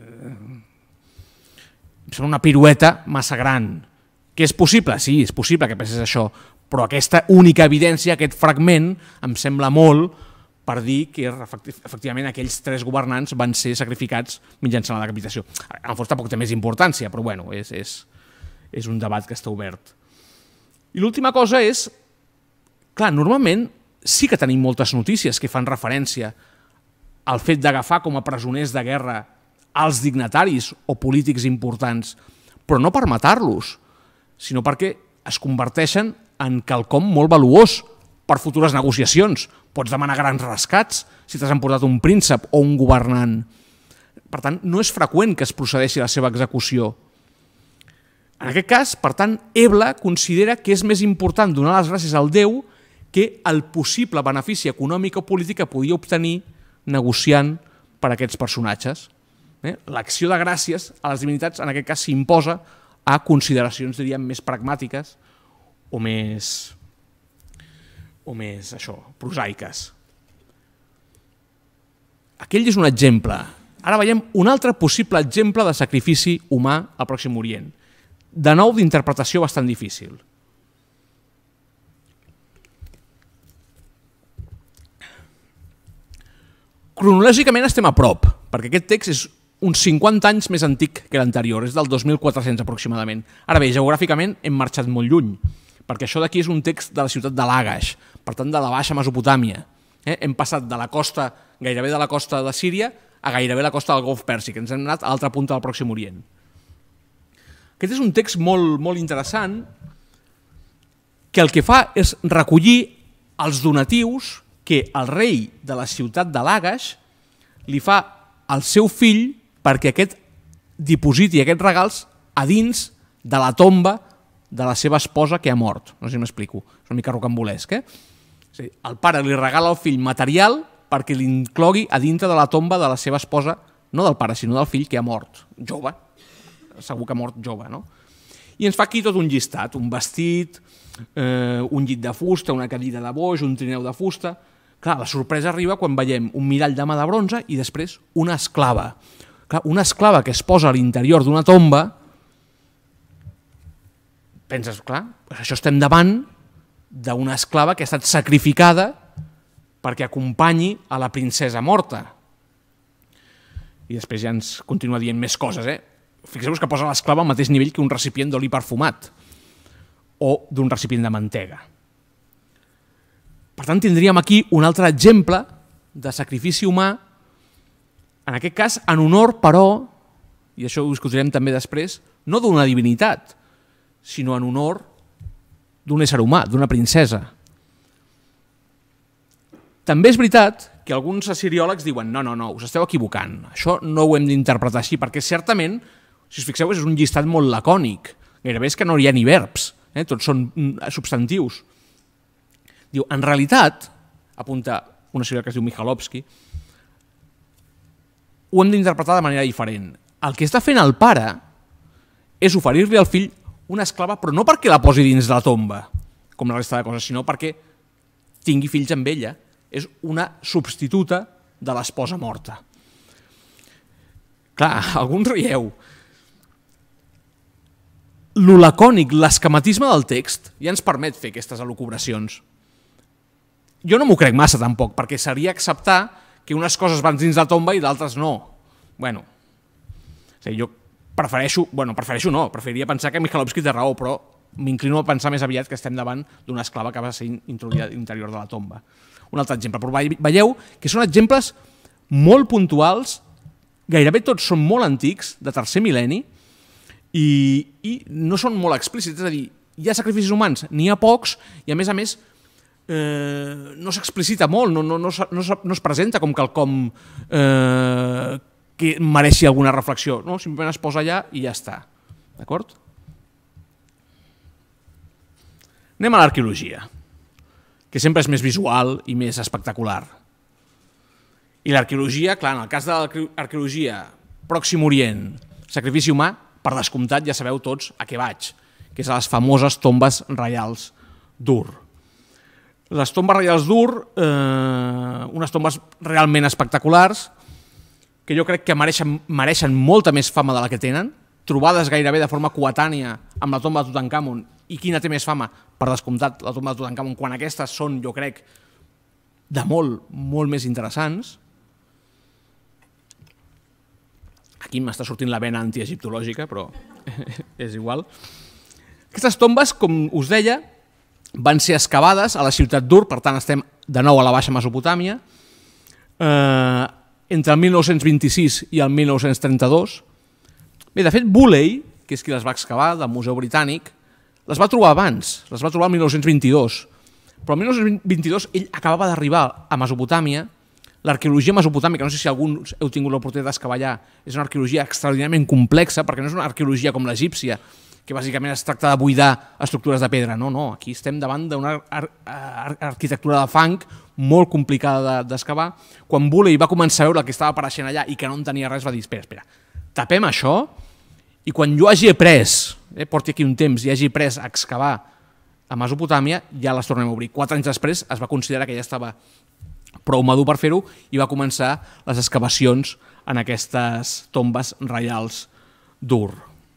Em sembla una pirueta massa gran. Que és possible? Sí, és possible que pensés això, però aquesta única evidència, aquest fragment, em sembla molt per dir que efectivament aquells tres governants van ser sacrificats mitjançant la decapitació. En el fons tampoc té més importància, però bueno, és, és, és un debat que està obert. I l'última cosa és, clar, normalment sí que tenim moltes notícies que fan referència al fet d'agafar com a presoners de guerra als dignataris o polítics importants, però no per matar-los, sinó perquè es converteixen en quelcom molt valuós per futures negociacions. Pots demanar grans rescats si t'has emportat un príncep o un governant. Per tant, no és freqüent que es procedeixi a la seva execució. En aquest cas, per tant, Ebla considera que és més important donar les gràcies al déu que el possible benefici econòmic o polític que podia obtenir negociant per aquests personatges. L'acció de gràcies a les divinitats, en aquest cas, s'imposa a consideracions, diríem, més pragmàtiques o més, o més, això, prosaiques. Aquell és un exemple. Ara veiem un altre possible exemple de sacrifici humà al Pròxim Orient. De nou, d'interpretació bastant difícil. Cronològicament estem a prop, perquè aquest text és uns cinquanta anys més antic que l'anterior, és del dos mil quatre-cents aproximadament. Ara bé, geogràficament hem marxat molt lluny, perquè això d'aquí és un text de la ciutat de Lagash, per tant de la Baixa Mesopotàmia. Eh? Hem passat de la costa, gairebé de la costa de Síria, a gairebé la costa del Golf Pèrsic, ens hem anat a l'altra punta del Pròxim Orient. Aquest és un text molt, molt interessant, que el que fa és recollir els donatius que el rei de la ciutat de Lagash li fa al seu fill perquè aquest dipositi aquests regals a dins de la tomba de la seva esposa que ha mort. No sé si m'explico, és una mica rocambolesc. Eh? És a dir, el pare li regala al fill material perquè l'inclogui a dintre de la tomba de la seva esposa, no del pare, sinó del fill que ha mort, jove, segur que ha mort jove. No? I ens fa aquí tot un llistat, un vestit, eh, un llit de fusta, una cadira de boix, un trineu de fusta. Clar, la sorpresa arriba quan veiem un mirall de mà de bronze i després una esclava. Clar, una esclava que es posa a l'interior d'una tomba, penses, clar, això estem davant d'una esclava que ha estat sacrificada perquè acompanyi a la princesa morta. I després ja ens continua dient més coses. Eh? Fixeu-vos que posa l'esclava al mateix nivell que un recipient d'oli perfumat o d'un recipient de mantega. Per tant, tindríem aquí un altre exemple de sacrifici humà, en aquest cas en honor, però, i això ho discutirem també després, no d'una divinitat, sinó en honor d'un ésser humà, d'una princesa. També és veritat que alguns assiriòlegs diuen no, no, no, us esteu equivocant, això no ho hem d'interpretar així, perquè certament, si us fixeu, és un llistat molt lacònic, gairebé és que no hi ha ni verbs, eh? Tots són substantius. Diu, en realitat, apunta un assiriòleg que es diu Mikhailovsky, ho hem d'interpretar de manera diferent. El que està fent el pare és oferir-li al fill una esclava, però no perquè la posi dins la tomba, com la resta de coses, sinó perquè tingui fills amb ella. És una substituta de l'esposa morta. Clar, alguns rieu. Lo lacònic, l'esquematisme del text ja ens permet fer aquestes elucubracions. Jo no m'ho crec massa tampoc, perquè seria acceptar que unes coses van dins la tomba i d'altres no. Bueno, o sigui, jo prefereixo, bueno, prefereixo no, preferiria pensar que Mikhailovsky té raó, però m'inclino a pensar més aviat que estem davant d'una esclava que va ser introduïda a l'interior de la tomba. Un altre exemple, però veieu que són exemples molt puntuals, gairebé tots són molt antics, de tercer mil·lenni, i, i no són molt explícits, és a dir, hi ha sacrificis humans, n'hi ha pocs, i a més a més eh, no s'explicita molt, no, no, no, no, no es presenta com quelcom eh, que mereixi alguna reflexió, no? Simplement es posa allà i ja està. D'acord? Anem a l'arqueologia, que sempre és més visual i més espectacular. I l'arqueologia, clar, en el cas de l'arqueologia Pròxim Orient, sacrifici humà, per descomptat ja sabeu tots a què vaig, que és a les famoses tombes reials d'Ur. Les tombes reials d'Ur, eh, unes tombes realment espectaculars, que jo crec que mereixen, mereixen molta més fama de la que tenen, trobades gairebé de forma coetània amb la tomba de Tutankamon. I quina té més fama? Per descomptat, la tomba de Tutankamon, quan aquestes són, jo crec, de molt, molt més interessants. Aquí m'està sortint la vena antiegiptològica, però és igual. Aquestes tombes, com us deia, van ser excavades a la ciutat d'Ur, per tant estem de nou a la Baixa Mesopotàmia, eh, entre el mil nou-cents vint-i-sis i el mil nou-cents trenta-dos. Bé, de fet, Bulley, que és qui les va excavar, del Museu Britànic, les va trobar abans, les va trobar el mil nou-cents vint-i-dos, però el mil nou-cents vint-i-dos ell acabava d'arribar a Mesopotàmia. L'arqueologia mesopotàmica, no sé si alguns heu tingut l'oportunitat d'excavar allà, és una arqueologia extraordinàriament complexa, perquè no és una arqueologia com l'egípcia, que bàsicament es tracta de buidar estructures de pedra. No, no, aquí estem davant d'una ar ar arquitectura de fang molt complicada d'excavar. Quan Bulley va començar a veure el que estava apareixent allà i que no en tenia res, va dir, espera, espera, tapem això, i quan jo hagi après, eh, porti aquí un temps, i hagi après a excavar a Mesopotàmia, ja les tornem a obrir. Quatre anys després es va considerar que ja estava prou madur per fer-ho i va començar les excavacions en aquestes tombes reials d'Ur.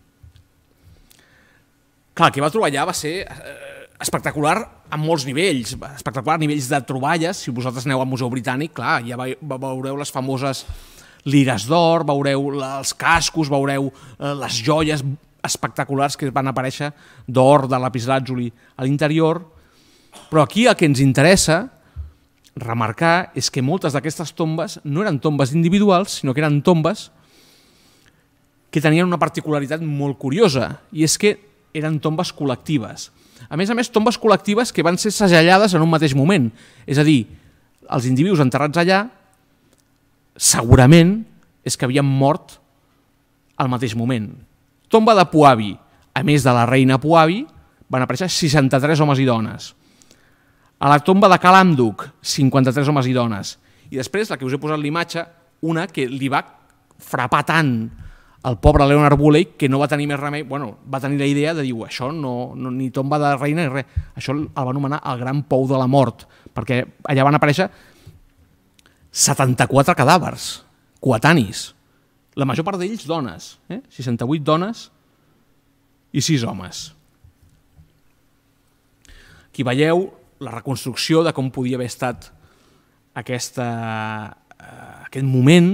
Clar, el que va trobar allà va ser espectacular a molts nivells, espectacular a nivells de troballes. Si vosaltres aneu al Museu Britànic, clar, ja veureu les famoses lires d'or, veureu els cascos, veureu les joies espectaculars que van aparèixer d'or, de lapislàtzuli a l'interior. Però aquí el que ens interessa remarcar és que moltes d'aquestes tombes no eren tombes individuals, sinó que eren tombes que tenien una particularitat molt curiosa, i és que eren tombes col·lectives. A més a més, tombes col·lectives que van ser segellades en un mateix moment. És a dir, els individus enterrats allà segurament és que havien mort al mateix moment. Tomba de Puabi, a més de la reina Puabi, van aparèixer seixanta-tres homes i dones. A la tomba de Kalamduk, cinquanta-tres homes i dones. I després, la que us he posat l'imatge, una que li va frapar tant el pobre Leonard Bulley que no va tenir més remei, bueno, va tenir la idea de dir, això no, no, ni tomba de reina ni res, això el va anomenar el Gran Pou de la Mort, perquè allà van aparèixer setanta-quatre cadàvers coetanis, la major part d'ells dones, eh? seixanta-vuit dones i sis homes. Aquí veieu la reconstrucció de com podia haver estat aquesta, eh, aquest moment.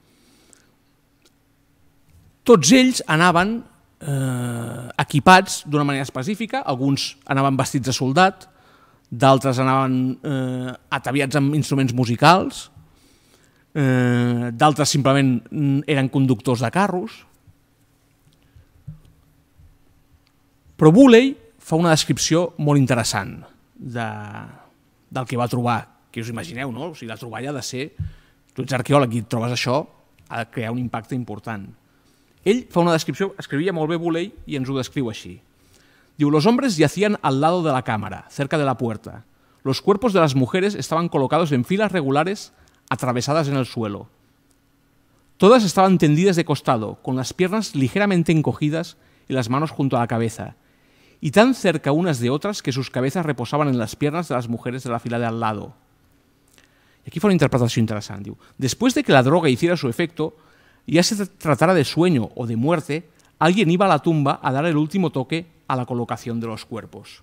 Tots ells anaven eh, equipats d'una manera específica, alguns anaven vestits de soldat, d'altres anaven eh, ataviats amb instruments musicals, eh, d'altres simplement eren conductors de carros. Però Bulley fa una descripció molt interessant de, del que va trobar, que us imagineu, no? O sigui, la troballa ha de ser... Tu ets arqueòleg i et trobes això, ha de crear un impacte important. Ell fa una descripció, escrivia molt bé Bulley i ens ho descriu així. Diu, los hombres yacían al lado de la cámara, cerca de la puerta. Los cuerpos de las mujeres estaban colocados en filas regulares atravesadas en el suelo. Todas estaban tendidas de costado, con las piernas ligeramente encogidas y las manos junto a la cabeza, y tan cerca unas de otras que sus cabezas reposaban en las piernas de las mujeres de la fila de al lado. Y aquí fue una interpretación interesante. Después de que la droga hiciera su efecto, ya se tratara de sueño o de muerte, alguien iba a la tumba a dar el último toque a la colocación de los cuerpos.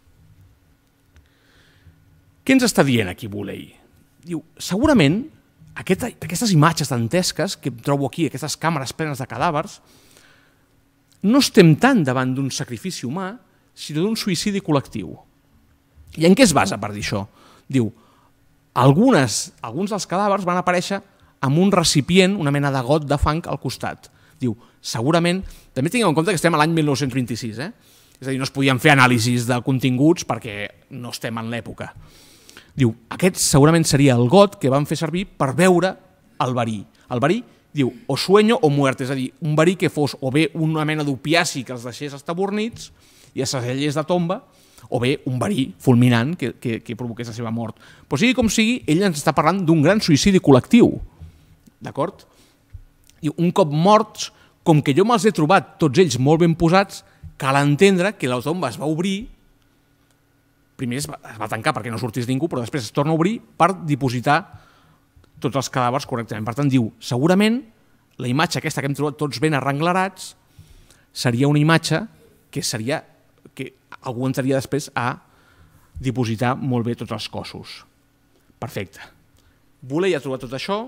Què ens està dient aquí Bulley? Diu, segurament aquesta, aquestes imatges dantesques que trobo aquí, aquestes càmeres plenes de cadàvers, no estem tant davant d'un sacrifici humà, sinó d'un suïcidi col·lectiu. I en què es basa per dir això? Diu, algunes, alguns dels cadàvers van aparèixer amb un recipient, una mena de got de fang al costat. Diu, segurament, també tingueu en compte que estem a l'any mil nou-cents vint-i-sis, eh? És a dir, no es podien fer anàlisis de continguts perquè no estem en l'època. Diu, aquest segurament seria el got que van fer servir per veure el verí. El verí, diu, o sueño o muerte, és a dir, un verí que fos o bé una mena d'opiaci que els deixés estabornits i es segellés de tomba, o bé un verí fulminant que, que, que provoqués la seva mort. Però sigui com sigui, ell ens està parlant d'un gran suïcidi col·lectiu. D'acord? Diu, un cop morts, com que jo me'ls he trobat tots ells molt ben posats, cal entendre que la tomba es va obrir, primer es va, es va tancar perquè no sortís ningú, però després es torna a obrir per dipositar tots els cadàvers correctament. Per tant, diu, segurament la imatge aquesta que hem trobat tots ben arrenglerats seria una imatge que seria que algú entraria després a dipositar molt bé tots els cossos. Perfecte. Bulley ha trobat tot això,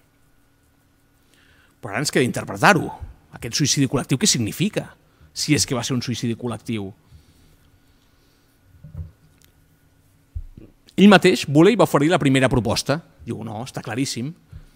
però ara ens queda interpretar-ho. Aquest suïcidi col·lectiu, què significa? Si és que va ser un suïcidi col·lectiu. Ell mateix, Bulley, va oferir la primera proposta. Diu, no, està claríssim.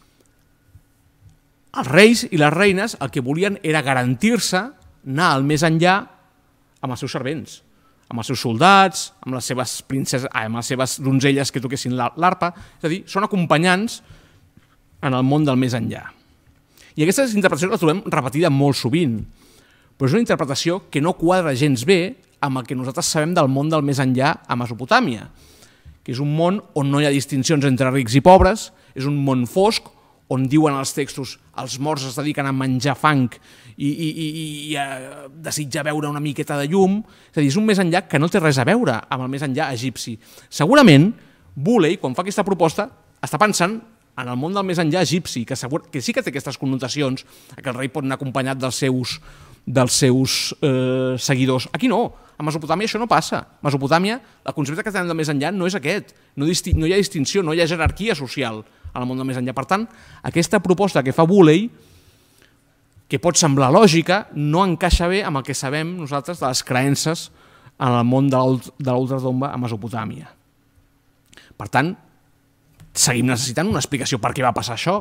Els reis i les reines el que volien era garantir-se anar al més enllà amb els seus servents, amb els seus soldats, amb les seves princeses, amb les seves donzelles que toquessin l'arpa, és a dir, són acompanyants en el món del més enllà. I aquesta interpretació la trobem repetida molt sovint, però és una interpretació que no quadra gens bé amb el que nosaltres sabem del món del més enllà a Mesopotàmia, que és un món on no hi ha distincions entre rics i pobres, és un món fosc, on diuen els textos els morts es dediquen a menjar fang i, i, i, i a desitjar veure una miqueta de llum. És a dir, és un més enllà que no té res a veure amb el més enllà egipci. Segurament, Bulley, quan fa aquesta proposta, està pensant en el món del més enllà egipci, que, segur, que sí que té aquestes connotacions, que el rei pot anar acompanyat dels seus, dels seus eh, seguidors. Aquí no, a Mesopotàmia això no passa. A Mesopotàmia, el concepte que tenim del més enllà no és aquest, no, no hi ha distinció, no hi ha jerarquia social al món del més enllà. Per tant, aquesta proposta que fa Bulley, que pot semblar lògica, no encaixa bé amb el que sabem nosaltres de les creences en el món de l'ultratomba a Mesopotàmia. Per tant, seguim necessitant una explicació per què va passar això.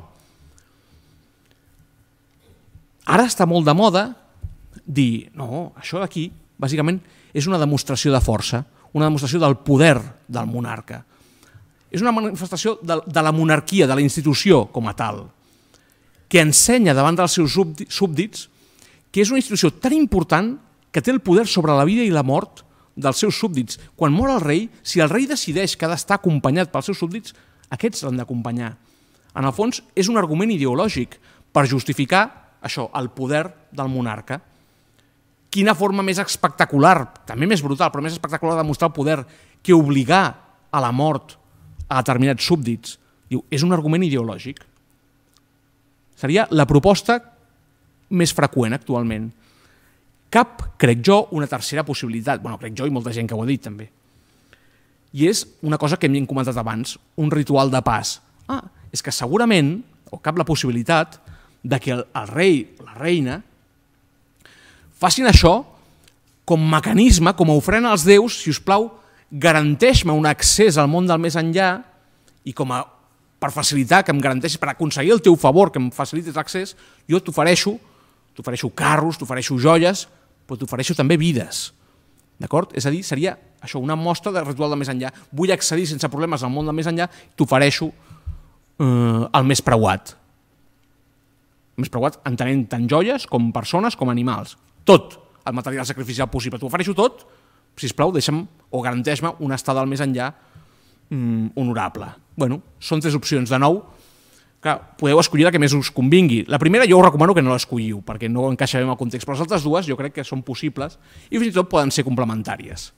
Ara està molt de moda dir, no, això d'aquí, bàsicament, és una demostració de força, una demostració del poder del monarca. És una manifestació de, de la monarquia, de la institució com a tal, que ensenya davant dels seus súbdits que és una institució tan important que té el poder sobre la vida i la mort dels seus súbdits. Quan mor el rei, si el rei decideix que ha d'estar acompanyat pels seus súbdits, aquests l'han d'acompanyar. En el fons, és un argument ideològic per justificar això, el poder del monarca. Quina forma més espectacular, també més brutal, però més espectacular de mostrar el poder que obligar a la mort a determinats súbdits. Diu, és un argument ideològic. Seria la proposta més freqüent actualment. Cap, crec jo, una tercera possibilitat. Bueno, crec jo i molta gent que ho ha dit també. I és una cosa que hem comentat abans, un ritual de pas. Ah, és que segurament, o cap la possibilitat, de que el, el rei o la reina facin això com mecanisme, com a ofrena als déus, si us plau, garanteix-me un accés al món del més enllà i com a, per facilitar, que em garanteixis, per aconseguir el teu favor, que em facilitis l'accés, jo t'ofereixo, t'ofereixo carros, t'ofereixo joies, però t'ofereixo també vides. D'acord? És a dir, seria això, una mostra de ritual del més enllà. Vull accedir sense problemes al món del més enllà, t'ofereixo eh, el més preuat. El més preuat entenent tant joies com persones com animals. Tot el material sacrificial possible. T'ho ofereixo tot, sisplau, deixa'm o garanteix-me una estada al més enllà mm, honorable. Bueno, són tres opcions. De nou, clar, podeu escollir la que més us convingui. La primera jo us recomano que no l'escolliu, perquè no encaixa bé en el context, però les altres dues jo crec que són possibles i fins i tot poden ser complementàries.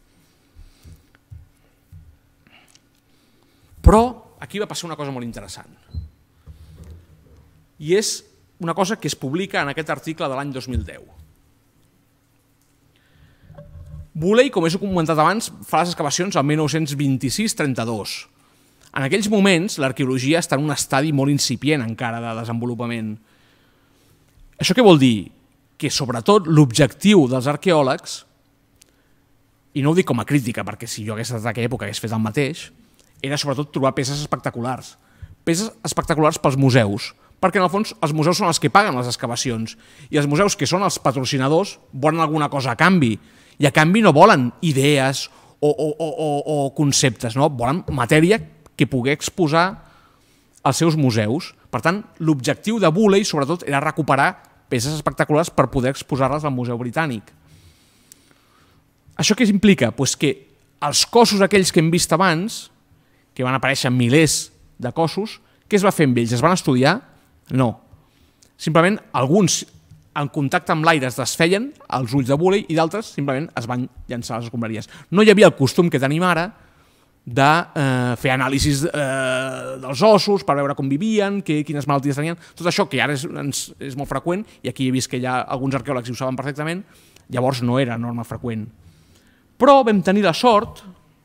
Però aquí va passar una cosa molt interessant. I és una cosa que es publica en aquest article de l'any dos mil deu. Woolley, com he comentat abans, fa les excavacions al mil nou-cents vint-i-sis trenta-dos. En aquells moments, l'arqueologia està en un estadi molt incipient encara de desenvolupament. Això què vol dir? Que, sobretot, l'objectiu dels arqueòlegs, i no ho dic com a crítica, perquè si jo hagués estat en aquella època hagués fet el mateix, era sobretot trobar peces espectaculars. Peces espectaculars pels museus, perquè en el fons els museus són els que paguen les excavacions, i els museus, que són els patrocinadors, volen alguna cosa a canvi, i a canvi no volen idees o, o, o, o conceptes, no? Volen matèria que poder exposar als seus museus. Per tant, l'objectiu de Woolley, sobretot, era recuperar peces espectaculars per poder exposar-les al Museu Britànic. Això què implica? Pues que els cossos aquells que hem vist abans, que van aparèixer milers de cossos, què es va fer amb ells? Es van estudiar? No. Simplement, alguns en contacte amb l'aire es desfeien als ulls de Woolley i d'altres simplement es van llançar a les escombraries. No hi havia el costum que tenim ara de eh, fer anàlisis eh, dels ossos per veure com vivien, que, quines malalties tenien, tot això que ara és, ens, és molt freqüent, i aquí he vist que hi ha alguns arqueòlegs i ho saben perfectament, llavors no era norma freqüent. Però vam tenir la sort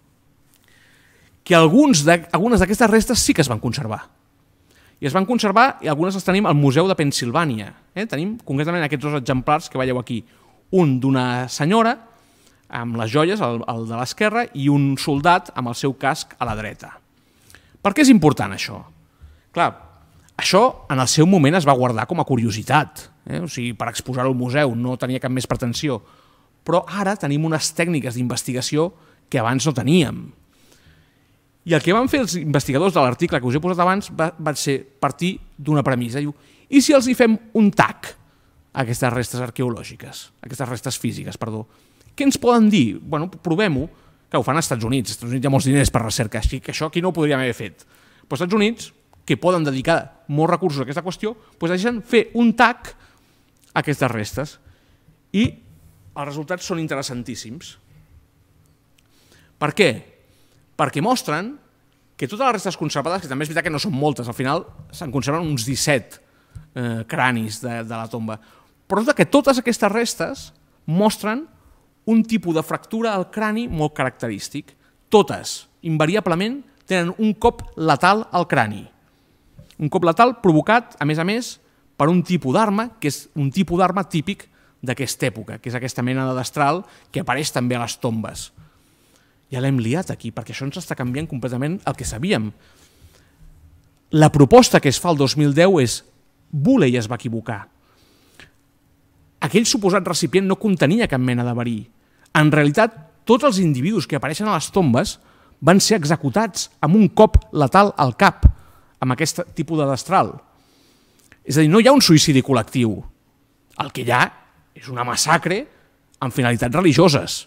que alguns de, algunes d'aquestes restes sí que es van conservar. I es van conservar, i algunes les tenim al Museu de Pennsilvània. Eh? Tenim concretament aquests dos exemplars que veieu aquí. Un d'una senyora, amb les joies, el, el de l'esquerra, i un soldat amb el seu casc a la dreta. Per què és important això? Clar, això en el seu moment es va guardar com a curiositat, eh? O sigui, per exposar-ho al museu, no tenia cap més pretensió. Però ara tenim unes tècniques d'investigació que abans no teníem. I el que van fer els investigadors de l'article que us he posat abans va, va ser partir d'una premissa. Diu, i si els hi fem un tac a aquestes restes arqueològiques, a aquestes restes físiques, perdó? Què ens poden dir? Bueno, provem-ho, que ho fan als Estats Units. Als Estats Units hi ha molts diners per recerca, així que això aquí no ho podríem haver fet. Però als Estats Units, que poden dedicar molts recursos a aquesta qüestió, doncs deixen fer un tac a aquestes restes. I els resultats són interessantíssims. Per què? Perquè mostren que totes les restes conservades, que també és veritat que no són moltes, al final se'n conserven uns disset eh, cranis de, de la tomba, però que totes aquestes restes mostren un tipus de fractura al crani molt característic. Totes, invariablement, tenen un cop letal al crani. Un cop letal provocat, a més a més, per un tipus d'arma, que és un tipus d'arma típic d'aquesta època, que és aquesta mena de destral que apareix també a les tombes. Ja l'hem liat aquí, perquè això ens està canviant completament el que sabíem. La proposta que es fa el dos mil deu és Woolley es va equivocar. Aquell suposat recipient no contenia cap mena de verí. En realitat, tots els individus que apareixen a les tombes van ser executats amb un cop letal al cap, amb aquest tipus de destral. És a dir, no hi ha un suïcidi col·lectiu. El que hi ha és una massacre amb finalitats religioses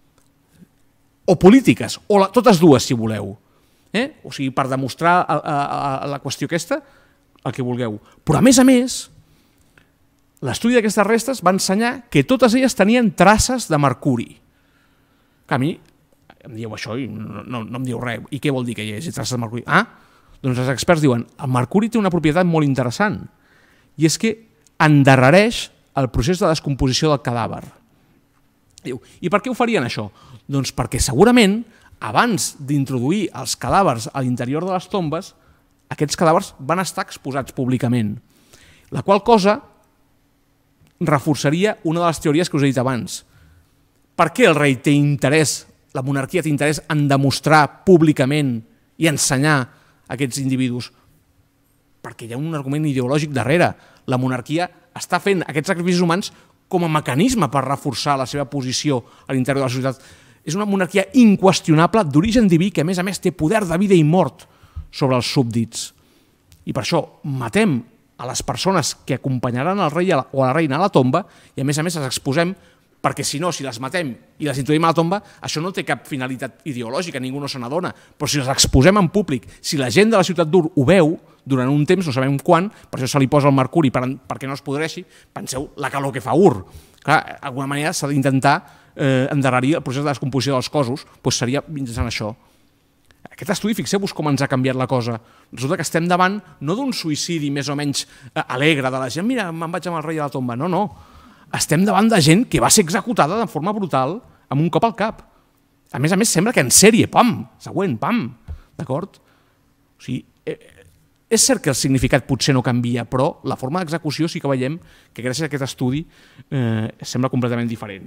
o polítiques, o la, totes dues, si voleu. Eh? O sigui, per demostrar a, a, a la qüestió aquesta, el que vulgueu. Però, a més a més, l'estudi d'aquestes restes va ensenyar que totes elles tenien traces de mercuri. Que a mi em dieu això i no, no, no em diu res. I què vol dir que hi hagi traces de mercuri? Ah, doncs els experts diuen el mercuri té una propietat molt interessant, i és que endarrereix el procés de descomposició del cadàver. Diu, i per què ho farien això? Doncs perquè segurament abans d'introduir els cadàvers a l'interior de les tombes, aquests cadàvers van estar exposats públicament, la qual cosa reforçaria una de les teories que us he dit abans. Per què el rei té interès, la monarquia té interès en demostrar públicament i ensenyar aquests individus? Perquè hi ha un argument ideològic darrere. La monarquia està fent aquests sacrificis humans com a mecanisme per reforçar la seva posició a l'interior de la societat. És una monarquia inqüestionable, d'origen diví, que a més a més té poder de vida i mort sobre els súbdits. I per això matem a les persones que acompanyaran el rei o a la reina a la tomba i a més a més les exposem, perquè si no, si les matem i les introduïm a la tomba, això no té cap finalitat ideològica, ningú no se n'adona, però si les exposem en públic, si la gent de la ciutat d'Ur ho veu, durant un temps, no sabem quan, per això se li posa el mercuri per, perquè no es podreixi, penseu la calor que fa Ur. Clar, d'alguna manera s'ha d'intentar eh, endarrerir el procés de descomposició dels cossos, doncs seria mitjançant això. Aquest estudi, fixeu-vos com ens ha canviat la cosa. Resulta que estem davant no d'un suïcidi més o menys alegre de la gent, mira, me'n vaig amb el rei a la tomba, no, no. Estem davant de gent que va ser executada de forma brutal amb un cop al cap. A més a més, sembla que en sèrie, pam, següent, pam, d'acord? O sigui, eh, és cert que el significat potser no canvia, però la forma d'execució sí que veiem que gràcies a aquest estudi eh, sembla completament diferent.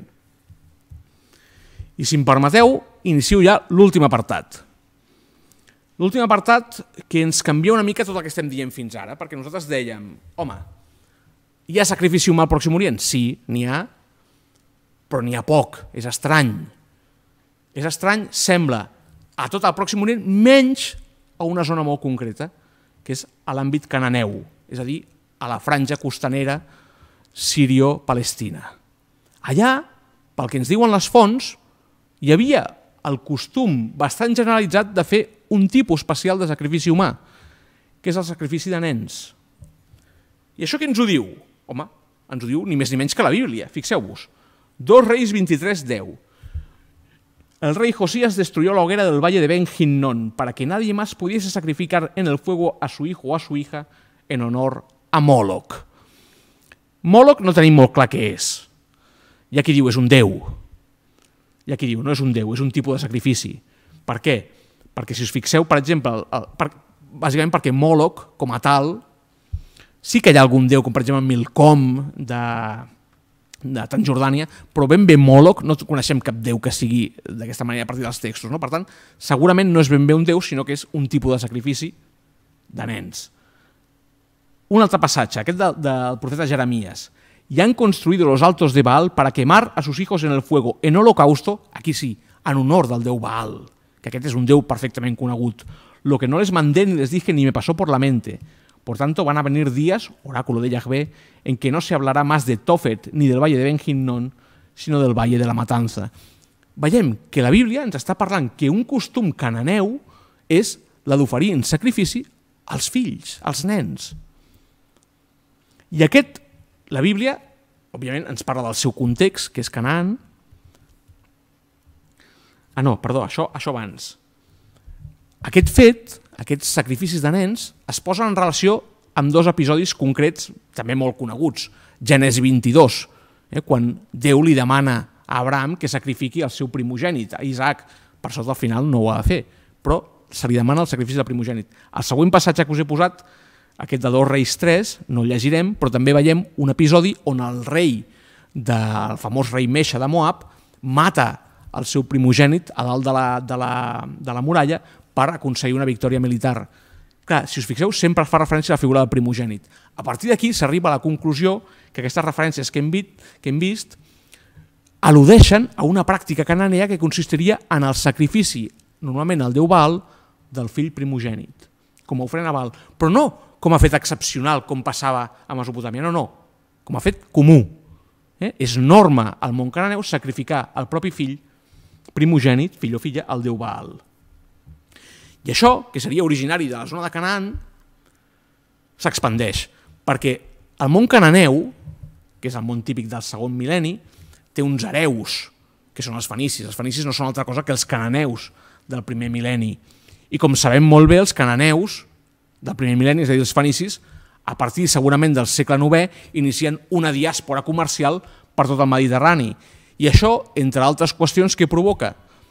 I si em permeteu, inicio ja l'últim apartat. L'últim apartat que ens canvia una mica tot el que estem dient fins ara, perquè nosaltres dèiem, home, hi ha sacrifici humà al Pròxim Orient? Sí, n'hi ha, però n'hi ha poc, és estrany. És estrany, sembla, a tot el Pròxim Orient, menys a una zona molt concreta, que és a l'àmbit cananeu, és a dir, a la franja costanera sirio-palestina. Allà, pel que ens diuen les fonts, hi havia el costum bastant generalitzat de fer un tipus especial de sacrifici humà, que és el sacrifici de nens. I això què ens ho diu? Home, ens ho diu ni més ni menys que la Bíblia, fixeu-vos. Dos Reis vint-i-tres deu. El rey Josías destruyó la hoguera del valle de Ben Hinnom para que nadie más pudiese sacrificar en el fuego a su hijo o a su hija en honor a Moloch. Moloch no tenim molt clar què és. Hi ha qui diu és un déu. Hi ha qui diu no és un déu, és un tipus de sacrifici. Per què? Perquè si us fixeu, per exemple, el, el, per, bàsicament perquè Moloch, com a tal, sí que hi ha algun déu, com per exemple Milcom de, de Transjordània, però ben bé Moloch no coneixem cap déu que sigui d'aquesta manera a partir dels textos. No? Per tant, segurament no és ben bé un déu, sinó que és un tipus de sacrifici de nens. Un altre passatge, aquest del, del profeta Jeremies. Y han construido los altos de Baal para quemar a sus hijos en el fuego, en holocausto, aquí sí, en honor del déu Baal, que aquest és un déu perfectament conegut. Lo que no les mandé ni les dije ni me pasó por la mente. Por tanto, van a venir días, oráculo de Yahvé, en que no se hablará más de Tofet ni del valle de Ben Hinnom, sinó del valle de la Matanza. Veiem que la Bíblia ens està parlant que un costum cananeu és la d'oferir en sacrifici als fills, als nens. I aquest, la Bíblia, òbviament, ens parla del seu context, que és Canaan. Ah, no, perdó, això, això abans. Aquest fet, aquests sacrificis de nens, es posen en relació amb dos episodis concrets, també molt coneguts. Gènesi vint-i-dos, eh, quan Déu li demana a Abraham que sacrifiqui el seu primogènit, a Isaac. Per sort, al final no ho ha de fer, però se li demana el sacrifici del primogènit. El següent passatge que us he posat, aquest de dos Reis tres, no el llegirem, però també veiem un episodi on el rei del famós rei Mesha de Moab mata el seu primogènit a dalt de la, de la, de la muralla per aconseguir una victòria militar. Clar, si us fixeu, sempre es fa referència a la figura del primogènit. A partir d'aquí s'arriba a la conclusió que aquestes referències que hem vist, que hem vist al·ludeixen a una pràctica cananea que consistiria en el sacrifici, normalment al déu Baal, del fill primogènit, com a ofrena a Baal. Però no com a fet excepcional, com passava a Mesopotàmia, no, no, com a fet comú. Eh? És norma al món cananeu sacrificar el propi fill primogènit, fill o filla, al déu Baal. I això, que seria originari de la zona de Canaan, s'expandeix, perquè el món cananeu, que és el món típic del segon mil·lenni, té uns hereus, que són els fenicis. Els fenicis no són altra cosa que els cananeus del primer mil·lenni. I com sabem molt bé, els cananeus del primer mil·lenni, és a dir, els fenicis, a partir segurament del segle novè, inicien una diàspora comercial per tot el Mediterrani. I això, entre altres qüestions, què provoca?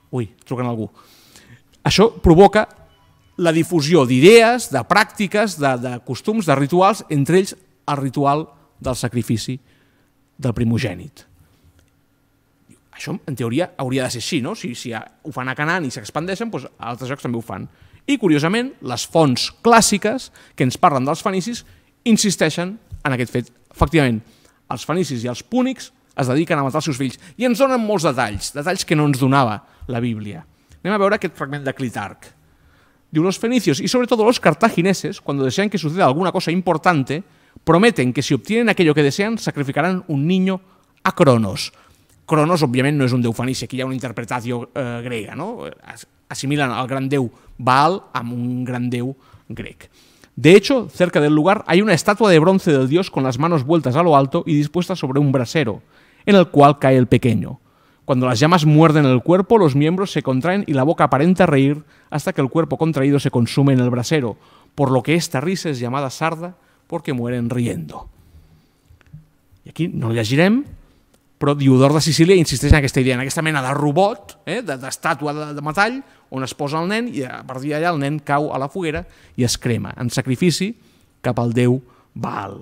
Ui, truquen algú. Això provoca la difusió d'idees, de pràctiques, de, de costums, de rituals, entre ells el ritual del sacrifici del primogènit. Això, en teoria, hauria de ser així, no? Si, si ho fan a Canaan i s'expandeixen, doncs a altres llocs també ho fan. I, curiosament, les fonts clàssiques que ens parlen dels fenicis insisteixen en aquest fet. Efectivament, els fenicis i els púnics es dediquen a matar els seus fills i ens donen molts detalls, detalls que no ens donava la Bíblia. Anem a veure aquest fragment de Clitarc. Diu, los fenicios y sobre todo los cartagineses, cuando desean que suceda alguna cosa importante, prometen que si obtienen aquello que desean, sacrificarán un niño a Cronos. Cronos, òbviament, no és un déu fenici, aquí hi ha una interpretació eh, grega, no? Assimilan al gran déu Baal amb un gran déu grec. De hecho, cerca del lugar hay una estatua de bronce del dios con las manos vueltas a lo alto y dispuesta sobre un brasero, en el cual cae el pequeño. Cuando las llamas muerden el cuerpo, los miembros se contraen y la boca aparenta reír hasta que el cuerpo contraído se consume en el brasero, por lo que esta risa es llamada sarda porque mueren riendo. I aquí no llegirem, però Diodor de Sicília insisteix en aquesta idea, en aquesta mena de robot, eh, d'estàtua de, de metall, on es posa el nen i a partir d'allà el nen cau a la foguera i es crema, en sacrifici cap al déu Baal.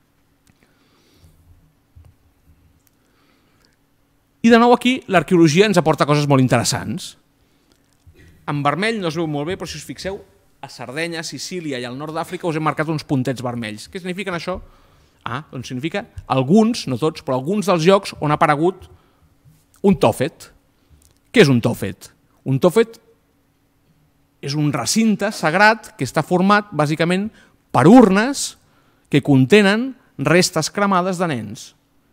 I de nou aquí l'arqueologia ens aporta coses molt interessants. En vermell no es veu molt bé, però si us fixeu, a Sardenya, Sicília i al nord d'Àfrica us he marcat uns puntets vermells. Què signifiquen això? Ah, doncs significa alguns, no tots, però alguns dels llocs on ha aparegut un tòfet. Què és un tòfet? Un tòfet és un recinte sagrat que està format bàsicament per urnes que contenen restes cremades de nens.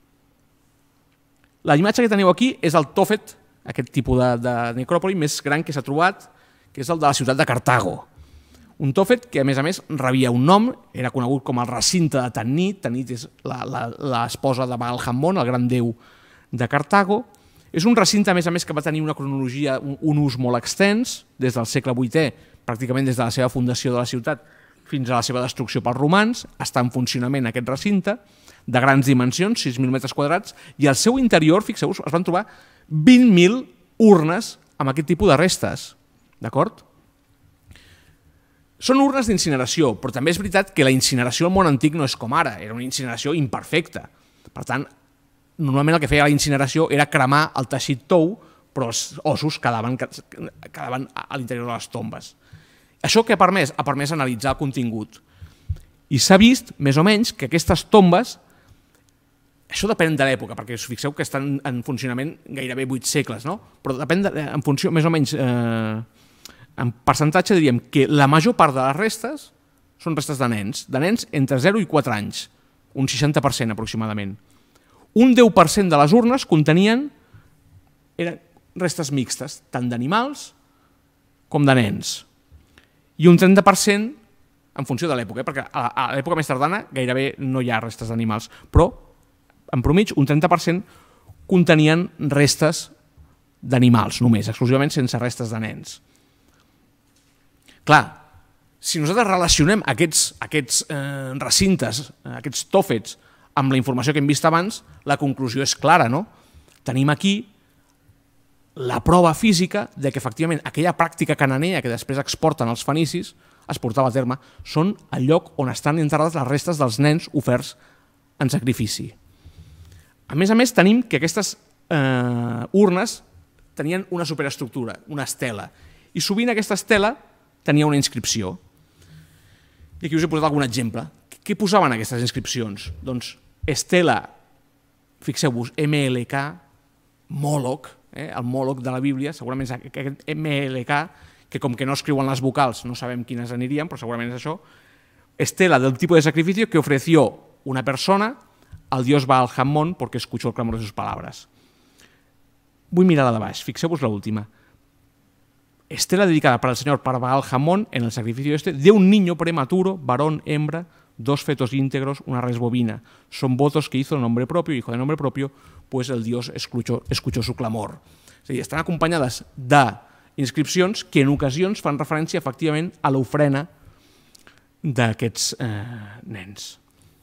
La imatge que teniu aquí és el tòfet, aquest tipus de, de necròpoli més gran que s'ha trobat, que és el de la ciutat de Cartago. Un tòfet que, a més a més, rebia un nom, era conegut com el recinte de Tanit. Tanit és l'esposa de Baal-Hammon, el gran déu de Cartago. És un recinte, a més a més, que va tenir una cronologia, un, un ús molt extens, des del segle vuitè, pràcticament des de la seva fundació de la ciutat fins a la seva destrucció pels romans. Està en funcionament aquest recinte, de grans dimensions, sis mil metres quadrats, i al seu interior, fixeu-vos, es van trobar vint mil urnes amb aquest tipus de restes. D'acord? Són urnes d'incineració, però també és veritat que la incineració al món antic no és com ara, era una incineració imperfecta. Per tant, normalment el que feia la incineració era cremar el teixit tou, però els ossos quedaven, quedaven a l'interior de les tombes. Això què ha permès? Ha permès analitzar el contingut. I s'ha vist, més o menys, que aquestes tombes, això depèn de l'època, perquè us fixeu que estan en funcionament gairebé vuit segles, no? Però depèn de, en funció, més o menys, eh, en percentatge diríem que la major part de les restes són restes de nens, de nens entre zero i quatre anys, un seixanta per cent aproximadament. Un deu per cent de les urnes contenien eren restes mixtes, tant d'animals com de nens. I un trenta per cent en funció de l'època, eh? Perquè a l'època més tardana gairebé no hi ha restes d'animals, però en promig un trenta per cent contenien restes d'animals només, exclusivament sense restes de nens. Clar, si nosaltres relacionem aquests, aquests eh, recintes, aquests tòfets, amb la informació que hem vist abans, la conclusió és clara, no? Tenim aquí la prova física de que efectivament aquella pràctica cananea que després exporten els fenicis es portava a terme, són el lloc on estan enterrades les restes dels nens oferts en sacrifici. A més a més, tenim que aquestes eh, urnes tenien una superestructura, una estela, i sovint aquesta estela tenia una inscripció. I aquí us he posat algun exemple. Què posaven aquestes inscripcions? Doncs estela, fixeu-vos, M L K, Moloch, eh, el Moloch de la Bíblia, segurament és aquest M L K, que com que no escriuen les vocals no sabem quines anirien, però segurament és això. Estela del tipus de sacrificio que ofreció una persona al dios Baal-Hammon porque escuchó el clamor de sus palabras. Vull mirar la de baix, fixeu-vos l'última. Estela dedicada para el Señor, para Baal-Hammon, en el sacrificio este, de un niño prematuro, varón, hembra, dos fetos íntegros, una res bovina. Son votos que hizo en nombre propio, hijo de nombre propio, pues el Dios escuchó, escuchó su clamor. És a dir, estan acompanyades d'inscripcions que en ocasions fan referència efectivament a l'ofrena d'aquests eh, nens.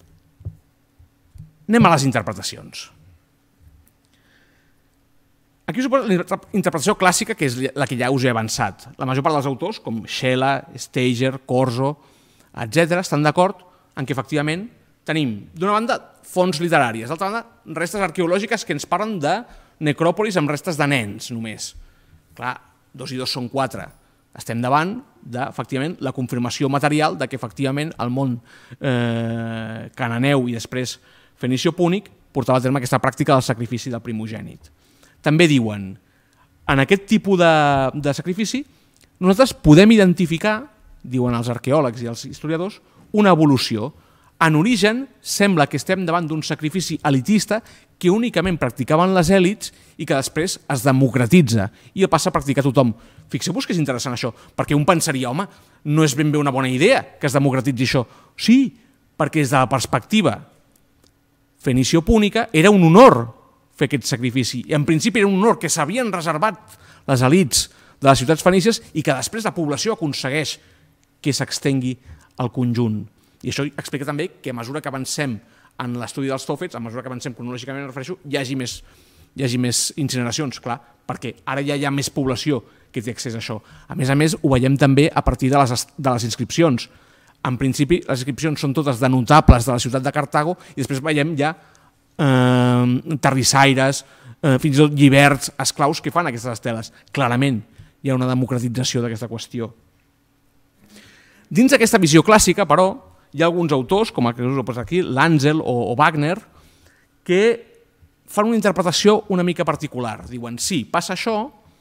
Anem a les interpretacions. Aquí us poso la interpretació clàssica, que és la que ja us he avançat. La major part dels autors, com Scheler, Steiger, Corso, etcètera, estan d'acord en que efectivament tenim, d'una banda, fonts literàries, d'altra banda, restes arqueològiques que ens parlen de necròpolis amb restes de nens, només. Clar, dos i dos són quatre. Estem davant de, efectivament, la confirmació material de que, efectivament, el món eh, cananeu i després fenicio-púnic portava a terme aquesta pràctica del sacrifici del primogènit. També diuen, en aquest tipus de, de sacrifici, nosaltres podem identificar, diuen els arqueòlegs i els historiadors, una evolució. En origen, sembla que estem davant d'un sacrifici elitista que únicament practicaven les èlits i que després es democratitza i el passa a practicar tothom. Fixeu-vos que és interessant això, perquè un pensaria, home, no és ben bé una bona idea que es democratitzi això. Sí, perquè des de la perspectiva fenicio-púnica era un honor fer aquest sacrifici. I en principi era un honor que s'havien reservat les elits de les ciutats fenícies i que després la població aconsegueix que s'extengui al conjunt. I això explica també que a mesura que avancem en l'estudi dels tòfets, a mesura que avancem cronològicament, refereixo, hi hagi més, hi hagi més incineracions, clar, perquè ara ja hi ha més població que té accés a això. A més a més, ho veiem també a partir de les, de les inscripcions. En principi, les inscripcions són totes de notables de la ciutat de Cartago i després veiem ja eh, terrissaires, eh, fins i tot lliberts, esclaus que fan aquestes esteles. Clarament, hi ha una democratització d'aquesta qüestió. Dins d'aquesta visió clàssica, però, hi ha alguns autors, com el que us he posat aquí, l'Àngel o, o Wagner, que fan una interpretació una mica particular. Diuen, sí, passa això,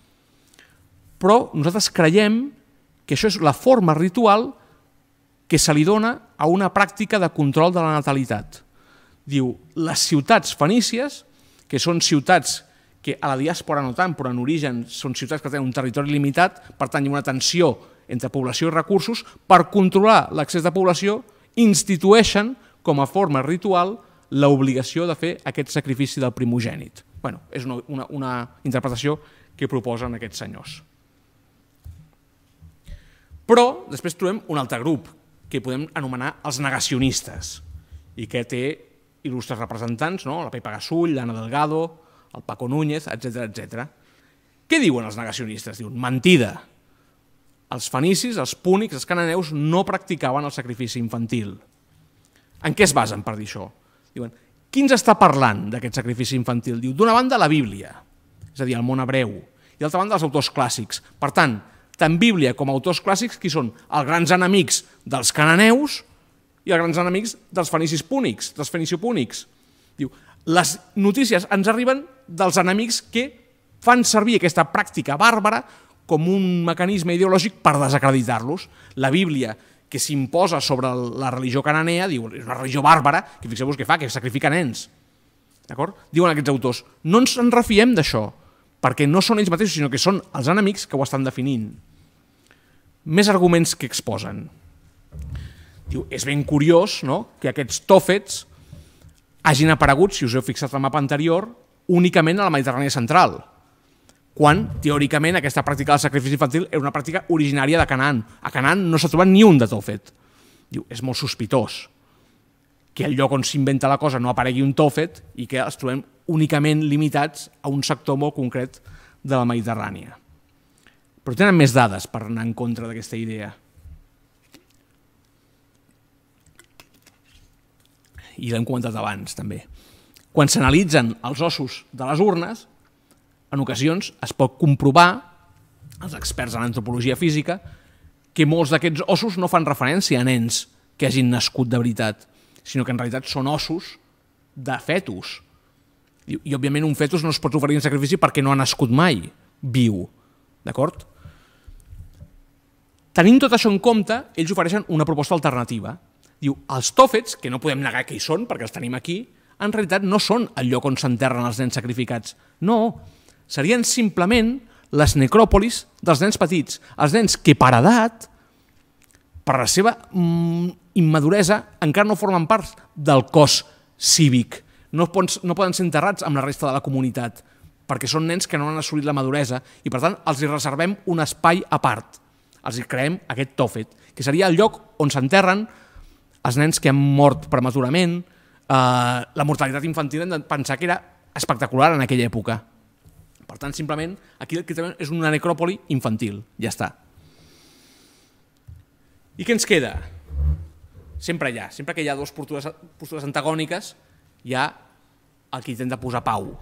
però nosaltres creiem que això és la forma ritual que se li dona a una pràctica de control de la natalitat. Diu, les ciutats fenícies, que són ciutats que a la diàspora no tant, però en origen són ciutats que tenen un territori limitat, per tant hi ha una tensió entre població i recursos, per controlar l'accés de població, institueixen com a forma ritual l'obligació de fer aquest sacrifici del primogènit. Bé, és una, una, una interpretació que proposen aquests senyors. Però després trobem un altre grup, que podem anomenar els negacionistes, i que té il·lustres representants, no? La Pepa Gasull, l'Anna Delgado, el Paco Núñez, etcètera, etcètera. Què diuen els negacionistes? Diuen, mentida. Els fenicis, els púnics, els cananeus no practicaven el sacrifici infantil. En què es basen per dir això? Diuen, qui ens està parlant d'aquest sacrifici infantil? Diu, d'una banda la Bíblia, és a dir, el món hebreu, i d'altra banda els autors clàssics. Per tant, tant Bíblia com autors clàssics, qui són els grans enemics dels cananeus i els grans enemics dels fenicis púnics, dels feniciopúnics. Diu, les notícies ens arriben dels enemics que fan servir aquesta pràctica bàrbara com un mecanisme ideològic per desacreditar-los. La Bíblia, que s'imposa sobre la religió cananea, diu, és una religió bàrbara, que fixeu-vos què fa, que sacrifica nens. D'acord? Diuen aquests autors, no ens en refiem d'això, perquè no són ells mateixos, sinó que són els enemics que ho estan definint. Més arguments que exposen. Diu, és ben curiós, no?, que aquests tòfets hagin aparegut, si us heu fixat al mapa anterior, únicament a la Mediterrània central, quan, teòricament, aquesta pràctica del sacrifici infantil era una pràctica originària de Canaan. A Canaan no s'ha trobat ni un de tòfet. Diu, és molt sospitós que al lloc on s'inventa la cosa no aparegui un tòfet i que els trobem únicament limitats a un sector molt concret de la Mediterrània. Però tenen més dades per anar en contra d'aquesta idea. I l'hem comentat abans, també. Quan s'analitzen els ossos de les urnes, en ocasions es pot comprovar, els experts en antropologia física, que molts d'aquests ossos no fan referència a nens que hagin nascut de veritat, sinó que en realitat són ossos de fetus. I, òbviament, un fetus no es pot oferir en sacrifici perquè no ha nascut mai viu. D'acord? Tenint tot això en compte, ells ofereixen una proposta alternativa. Diu, els tòfets, que no podem negar que hi són perquè els tenim aquí, en realitat no són el lloc on s'enterren els nens sacrificats. No, serien simplement les necròpolis dels nens petits, els nens que per edat, per la seva mm, immaduresa, encara no formen part del cos cívic, no poden, no poden ser enterrats amb la resta de la comunitat, perquè són nens que no han assolit la maduresa i per tant els hi reservem un espai a part, els hi creem aquest tòfet, que seria el lloc on s'enterren els nens que han mort prematurament. Eh, la mortalitat infantil hem de pensar que era espectacular en aquella època. Per tant, simplement, aquí el que tenim és una necròpoli infantil. Ja està. I què ens queda? Sempre hi ha, sempre que hi ha dues postures, postures antagòniques, hi ha el que intenta posar pau.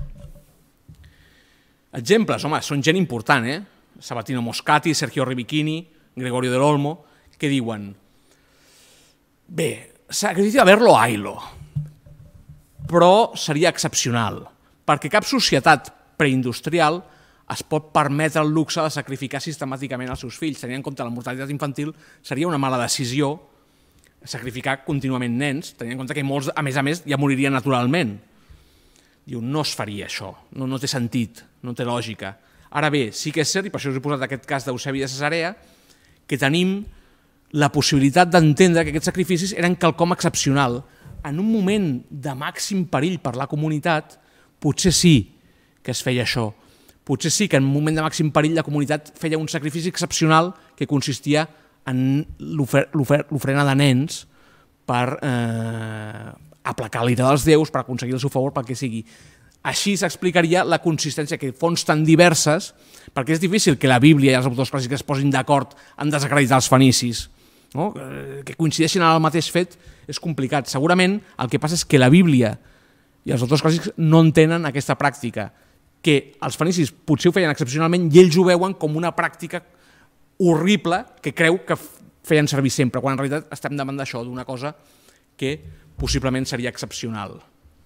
Exemples, home, són gent important, eh? Sabatino Moscati, Sergio Ribichini, Gregorio del Olmo, que diuen: bé, sacrifici haver-lo haylo, però seria excepcional, perquè cap societat preindustrial es pot permetre el luxe de sacrificar sistemàticament els seus fills. Tenint en compte la mortalitat infantil, seria una mala decisió sacrificar contínuament nens, tenint en compte que molts, a més a més, ja moririen naturalment. Diu, no es faria això, no, no té sentit, no té lògica. Ara bé, sí que és cert, i per això us he posat aquest cas d'Eusebi de Cesarea, que tenim la possibilitat d'entendre que aquests sacrificis eren quelcom excepcional. En un moment de màxim perill per la comunitat, potser sí que es feia això. Potser sí que en un moment de màxim perill la comunitat feia un sacrifici excepcional que consistia en l'ofrena de nens per eh, aplacar l'ira dels déus, per aconseguir el seu favor, pel que sigui. Així s'explicaria la consistència, que fonts tan diverses, perquè és difícil que la Bíblia i els autors clàssics es posin d'acord en desacreditar els fenicis. No? Que coincideixin en el mateix fet és complicat. Segurament el que passa és que la Bíblia i els autors clàssics no entenen aquesta pràctica, que els fenicis potser ho feien excepcionalment i ells ho veuen com una pràctica horrible que creu que feien servir sempre, quan en realitat estem davant d'això, d'una cosa que possiblement seria excepcional.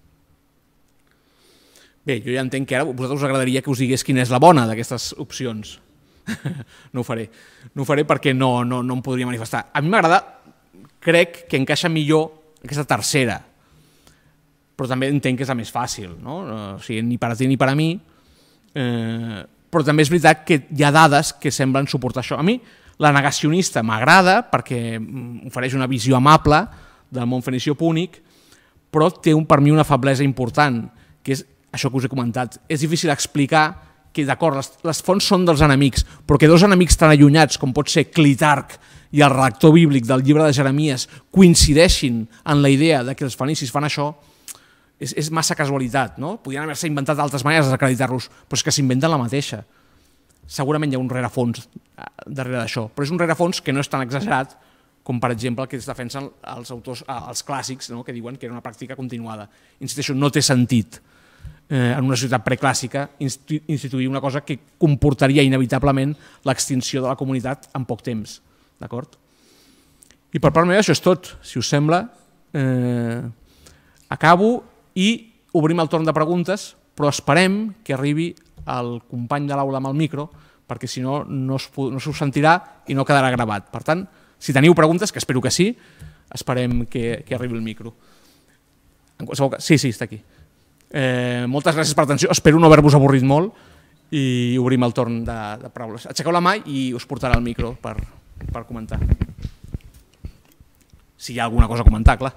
Bé, jo ja entenc que ara a vosaltres us agradaria que us digués quina és la bona d'aquestes opcions. No ho faré. No ho faré perquè no, no, no em podria manifestar. A mi m'agrada, crec que encaixa millor aquesta tercera, però també entenc que és la més fàcil, no? O sigui, ni per a ti ni per a mi, eh, però també és veritat que hi ha dades que semblen suportar això. A mi la negacionista m'agrada perquè ofereix una visió amable del món fenicio-púnic, però té un, per mi una feblesa important, que és això que us he comentat. És difícil explicar que, d'acord, les, les fonts són dels enemics, però que dos enemics tan allunyats com pot ser Clitarc i el redactor bíblic del llibre de Jeremies coincideixin en la idea de que els fenicis fan això, és, és massa casualitat, no? Podrien haver-se inventat altres maneres d'acreditar-los, però és que s'inventen la mateixa. Segurament hi ha un rerefons darrere d'això, però és un rerefons que no és tan exagerat com, per exemple, el que es defensen els autors, els clàssics, no? Que diuen que era una pràctica continuada. Insisteixo, no té sentit eh, en una societat preclàssica instituir una cosa que comportaria inevitablement l'extinció de la comunitat en poc temps. D'acord? I per part meva això és tot. Si us sembla, eh, acabo i obrim el torn de preguntes, però esperem que arribi el company de l'aula amb el micro, perquè si no, no s'ho sentirà i no quedarà gravat. Per tant, si teniu preguntes, que espero que sí, esperem que, que arribi el micro. En qualsevol cas, sí, sí, està aquí. Eh, moltes gràcies per l'atenció, espero no haver-vos avorrit molt i obrim el torn de, de paraules. Aixequeu la mà i us portarà el micro per, per comentar. Si hi ha alguna cosa a comentar, clar.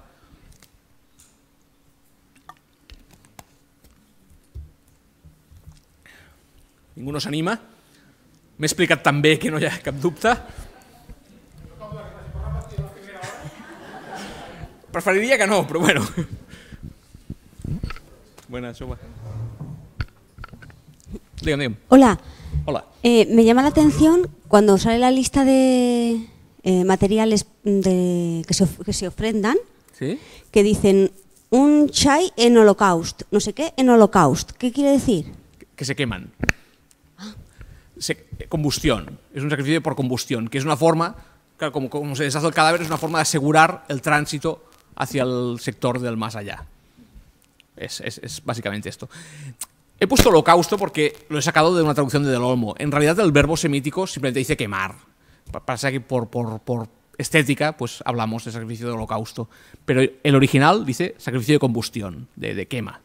Ningú no s'anima? M'he explicat tan bé que no hi ha cap dubte. Preferiría que no, pero bueno. Buenas, Shoba. Dígame, dígame. Hola. Hola. Eh, me llama la atención cuando sale la lista de eh, materiales de, que, se of, que se ofrendan, ¿sí? Que dicen un chai en holocaust, no sé qué, en holocaust. ¿Qué quiere decir? Que, que se queman. Se, combustión. Es un sacrificio por combustión, que es una forma, claro, como, como se deshace el cadáver, es una forma de asegurar el tránsito hacia el sector del más allá. Es, es, es básicamente esto. He puesto holocausto porque lo he sacado de una traducción de Del Olmo. En realidad el verbo semítico simplemente dice quemar. Pasa que por, por, por estética pues hablamos de sacrificio de holocausto. Pero el original dice sacrificio de combustión, de, de quema.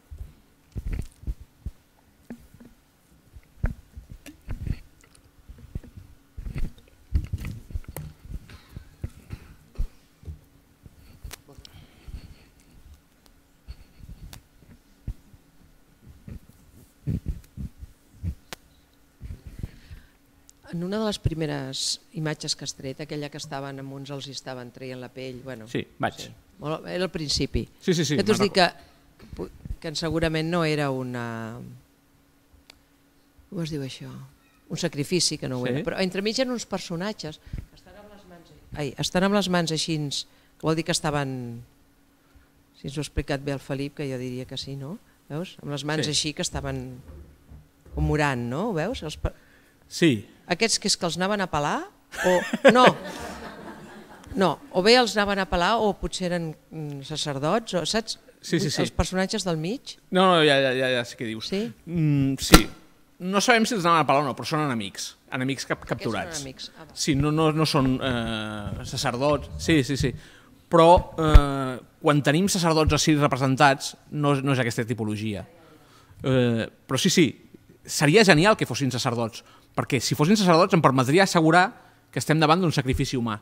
En una de les primeres imatges que has tret, aquella que estaven amb uns els hi estaven traient la pell... Bueno, sí, vaig. Sí, era al principi. Sí, sí, sí. Que t'us dic que, que segurament no era una... Com es diu això? Un sacrifici, que no ho era. Sí. Però entremig hi ha uns personatges que estan amb les mans, ai, estan amb les mans així, que vol dir que estaven, si ens ho ha explicat bé el Felip, que jo diria que sí, no? Veus? Amb les mans Sí. així que estaven com orant, no? Ho veus? Els per- Sí. Aquests que és que els anaven a pelar? O no? No, o bé els anaven a pelar o potser eren mm, sacerdots, o saps? Sí, sí, sí. Els personatges del mig? No, no, ja, ja, ja, ja sé què dius. Sí? Mm, sí. No sabem si els anaven a pelar o no, però són enemics. Enemics cap capturats. Aquests són enemics. Ah, va. Sí, no, no, no són eh, sacerdots. Sí, sí, sí. Però eh, quan tenim sacerdots així representats no, no és aquesta tipologia. Eh, però sí, sí, seria genial que fossin sacerdots, perquè si fossin sacerdots em permetria assegurar que estem davant d'un sacrifici humà.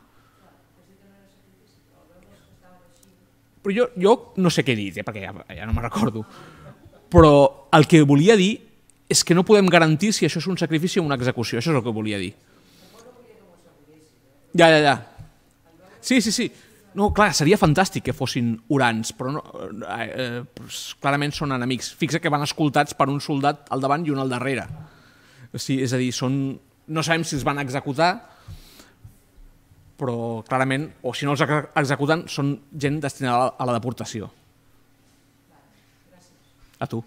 Però jo, jo no sé què he dit, eh, perquè ja, ja no me'n recordo. Però el que volia dir és que no podem garantir si això és un sacrifici o una execució. Això és el que volia dir. Ja, ja, ja. Sí, sí, sí. No, clar, seria fantàstic que fossin urans, però no, eh, eh, clarament són enemics. Fixa que van escoltats per un soldat al davant i un al darrere. O sigui, és a dir, són, no sabem si els van executar, però clarament, o si no els executen, són gent destinada a la deportació. A tu.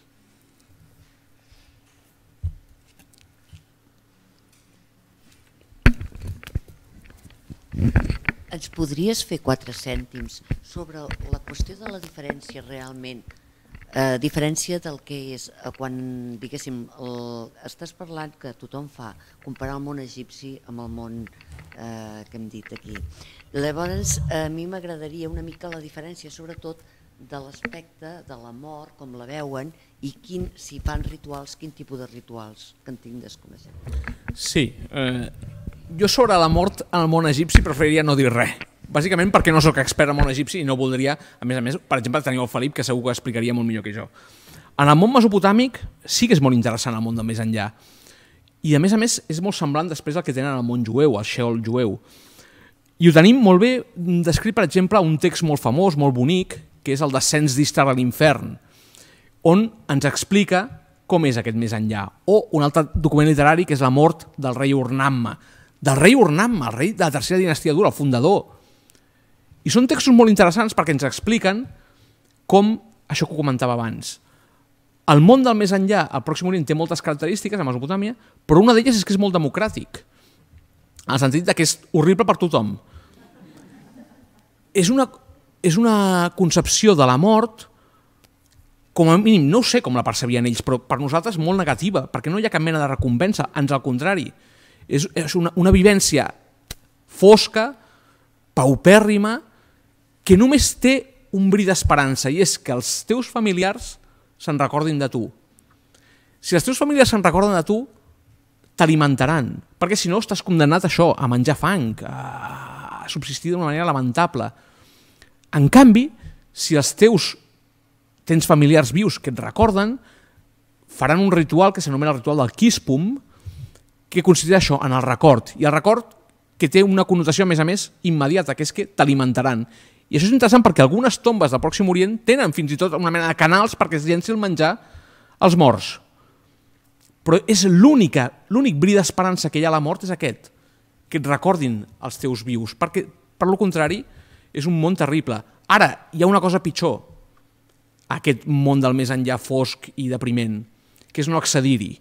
Ens podries fer quatre cèntims sobre la qüestió de la diferència realment, eh, diferència del que és eh, quan, diguéssim, el, estàs parlant que tothom fa, comparar el món egipci amb el món eh, que hem dit aquí. Llavors, a mi m'agradaria una mica la diferència, sobretot, de l'aspecte de la mort, com la veuen, i quin, si fan rituals, quin tipus de rituals, que en tinc desconeixement. Sí, eh, jo sobre la mort al món egipci preferiria no dir res, bàsicament perquè no sóc expert en món egipci i no voldria, a més a més, per exemple, tenir el Felip, que segur que explicaria molt millor que jo. En el món mesopotàmic sí que és molt interessant el món del més enllà, i a més a més és molt semblant després al que tenen el món jueu, el Sheol jueu. I ho tenim molt bé descrit, per exemple, un text molt famós, molt bonic, que és el Descens d'Istar a l'infern, on ens explica com és aquest més enllà. O un altre document literari, que és la mort del rei Urnamma, del rei Urnamma, el rei de la tercera dinastia d'Ur, el fundador. I són textos molt interessants perquè ens expliquen com, això que ho comentava abans, el món del més enllà, el Pròxim Orient, té moltes característiques, a Mesopotàmia, però una d'elles és que és molt democràtic, en el sentit que és horrible per tothom. És una, és una concepció de la mort, com a mínim, no ho sé com la percebien ells, però per nosaltres molt negativa, perquè no hi ha cap mena de recompensa, ans al contrari. És, és una, una vivència fosca, paupèrrima, que només té un bri d'esperança, i és que els teus familiars se'n recordin de tu. Si els teus familiars se'n recorden de tu, t'alimentaran, perquè si no estàs condemnat a això, a menjar fang, a subsistir d'una manera lamentable. En canvi, si els teus tens familiars vius que et recorden, faran un ritual que s'anomena el ritual del Quispum, que consisteix això, en el record, i el record que té una connotació, a més a més, immediata, que és que t'alimentaran. I això és interessant perquè algunes tombes del Pròxim Orient tenen fins i tot una mena de canals perquè es llenci el menjar als morts. Però és l'única, l'únic bri d'esperança que hi ha a la mort és aquest, que et recordin els teus vius, perquè, per lo contrari, és un món terrible. Ara, hi ha una cosa pitjor, aquest món del més enllà fosc i depriment, que és no accedir-hi.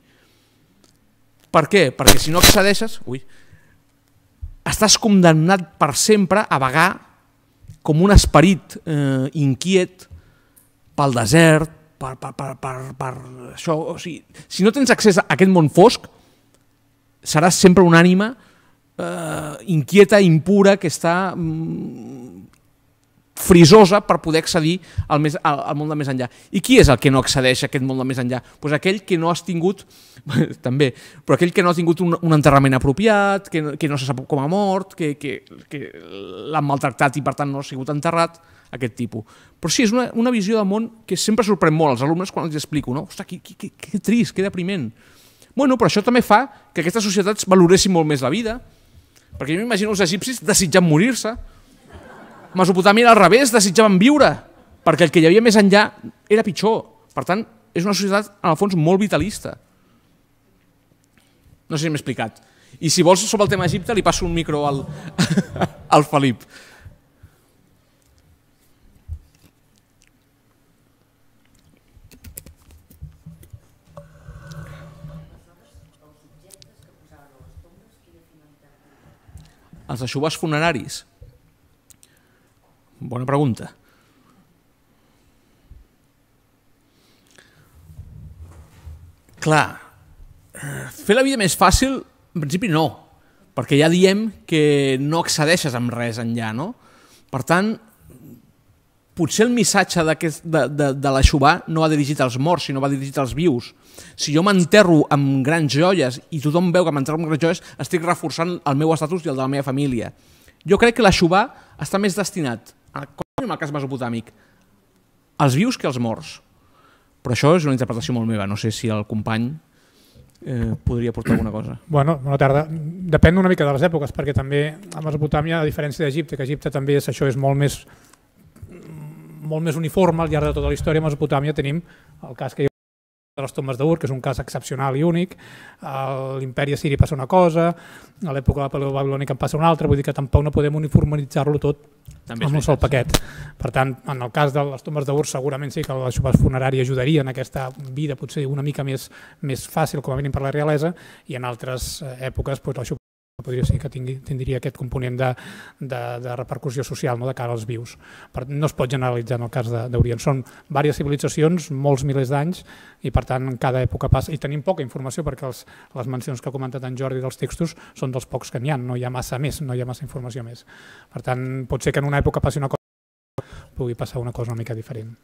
Per què? Perquè si no accedeixes, ui, estàs condemnat per sempre a vagar com un esperit eh, inquiet pel desert, per, per, per, per, per això. O sigui, si no tens accés a aquest món fosc, seràs sempre una ànima eh, inquieta, impura, que està mm, frisosa per poder accedir al, més, al, al món del més enllà. I qui és el que no accedeix a aquest món del més enllà? Pues aquell que no has tingut, també, però aquell que no ha tingut un, un enterrament apropiat, que, que no se sap com ha mort, que, que, que l'han maltractat i per tant no ha sigut enterrat, aquest tipus. Però sí, és una, una visió del món que sempre sorprèn molt als alumnes quan els explico, no? Ostres, que, que, que, que trist, que depriment. Bueno, però això també fa que aquestes societats valoressin molt més la vida, perquè jo m'imagino els egipcis desitjant morir-se. Mesopotàmia era al revés, desitjaven viure, perquè el que hi havia més enllà era pitjor. Per tant, és una societat, en el fons, molt vitalista. No sé si m'he explicat. I si vols, sobre el tema Egipte, li passo un micro al, al Felip. Els eixubars funeraris? Bona pregunta. Clar, fer la vida més fàcil, en principi no, perquè ja diem que no accedeixes amb res enllà, no? Per tant, potser el missatge de, de, de l'eixubar no va dirigit als morts, sinó va dirigit als vius. Si jo m'enterro amb grans joies i tothom veu que m'enterro amb grans joies, estic reforçant el meu estatus i el de la meva família. Jo crec que l'eixubar està més destinat, com en el cas mesopotàmic, als vius que als morts. Però això és una interpretació molt meva, no sé si el company eh, podria portar alguna cosa. Bueno, bona tarda. Depèn una mica de les èpoques, perquè també a Mesopotàmia, a diferència d'Egipte, que Egipte també és, això és molt més, molt més uniforme al llarg de tota la història, a Mesopotàmia tenim el cas que hi ha de les tombes d'Ur, que és un cas excepcional i únic, a l'imperi assiri passa una cosa, a l'època babilònica en passa una altra, vull dir que tampoc no podem uniformitzar-lo tot amb un sol paquet. Per tant, en el cas de les tombes d'Ur segurament sí que l'eixubar funerari ajudaria en aquesta vida potser una mica més, més fàcil, com a mínim per la realesa, i en altres èpoques l'eixubar podria ser que tingui, tindria aquest component de, de, de repercussió social, no?, de cara als vius. Per, no es pot generalitzar en el cas d'Orient. Són diverses civilitzacions, molts milers d'anys, i per tant en cada època passa. I tenim poca informació perquè els, les mencions que ha comentat en Jordi dels textos són dels pocs que n'hi ha, no hi ha massa més, no hi ha massa informació més. Per tant, pot ser que en una època passi una cosa, pugui passar una cosa una mica diferent.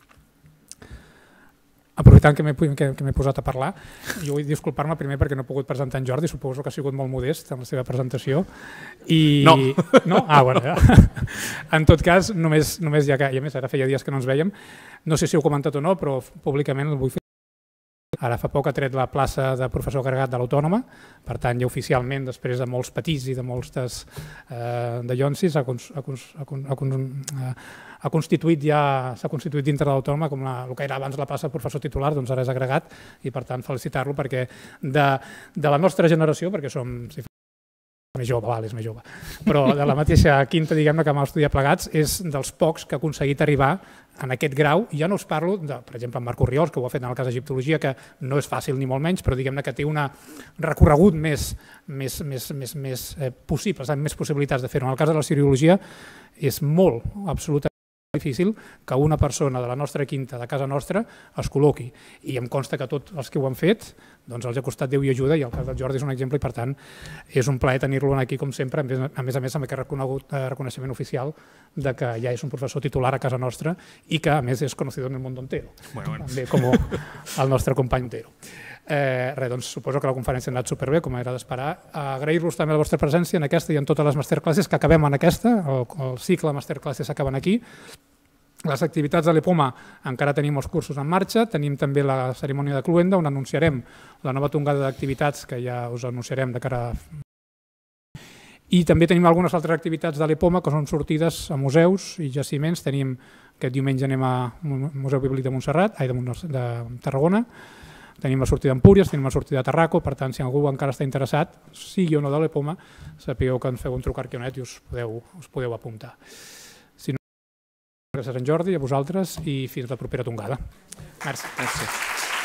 Aprofitant que m'he que, que posat a parlar, jo vull disculpar-me primer perquè no he pogut presentar en Jordi, suposo que ha sigut molt modest en la seva presentació. I... No. No? Ah, bueno, ja. En tot cas, només, només ja que, i a més ara feia dies que no ens vèiem, no sé si ho he comentat o no, però públicament el vull fer. Ara fa poc ha tret la plaça de professor agregat de l'Autònoma, per tant ja oficialment, després de molts patís i de molts des, eh, de llonsis, ha, cons, ha, cons, ha, cons, ha, cons, ha constituït ja, s'ha constituït dintre de l'Autònoma com la, el que era abans la plaça de professor titular, doncs ara és agregat, i per tant felicitar-lo perquè de, de la nostra generació, perquè som... Si més jove, val, és més jove, però de la mateixa quinta, diguem-ne, que vam estudiar plegats, és dels pocs que ha aconseguit arribar en aquest grau, i ja no us parlo, de, per exemple, en Marc Orriols, que ho ha fet en el cas d'egiptologia, que no és fàcil ni molt menys, però diguem-ne que té un recorregut més, més, més, més, més eh, possible, més possibilitats de fer-ho. En el cas de la siriologia és molt, absolutament difícil que una persona de la nostra quinta, de casa nostra, es col·loqui. I em consta que tots els que ho han fet, doncs els ha costat Déu i ajuda, i el cas del Jordi és un exemple, i per tant és un plaer tenir-lo aquí com sempre, a més a més amb aquest reconegut reconeixement oficial de que ja és un professor titular a casa nostra i que a més és conocido en el món entero, bueno, bueno. també com el nostre company entero. Eh, res, doncs suposo que la conferència ha anat superbé, com era d'esperar. Agrair-vos també la vostra presència en aquesta i en totes les masterclasses que acabem en aquesta, el, el cicle de masterclasses s'acaben aquí. Les activitats de l'EPOMA encara tenim els cursos en marxa, tenim també la cerimònia de Cluenda, on anunciarem la nova tongada d'activitats que ja us anunciarem de cara a... I també tenim algunes altres activitats de l'EPOMA que són sortides a museus i jaciments. Tenim, aquest diumenge anem al Museu Bíblic de Montserrat, ai, de, de Tarragona, tenim la sortida d'Empúries, tenim la sortida de Tarraco, per tant, si algú encara està interessat, sigui o no de l'EPOMA, sapigueu que ens feu un truc arquionet i us podeu, us podeu apuntar. Si no, gràcies a en Jordi, a vosaltres, i fins la propera tongada. Merci. Merci.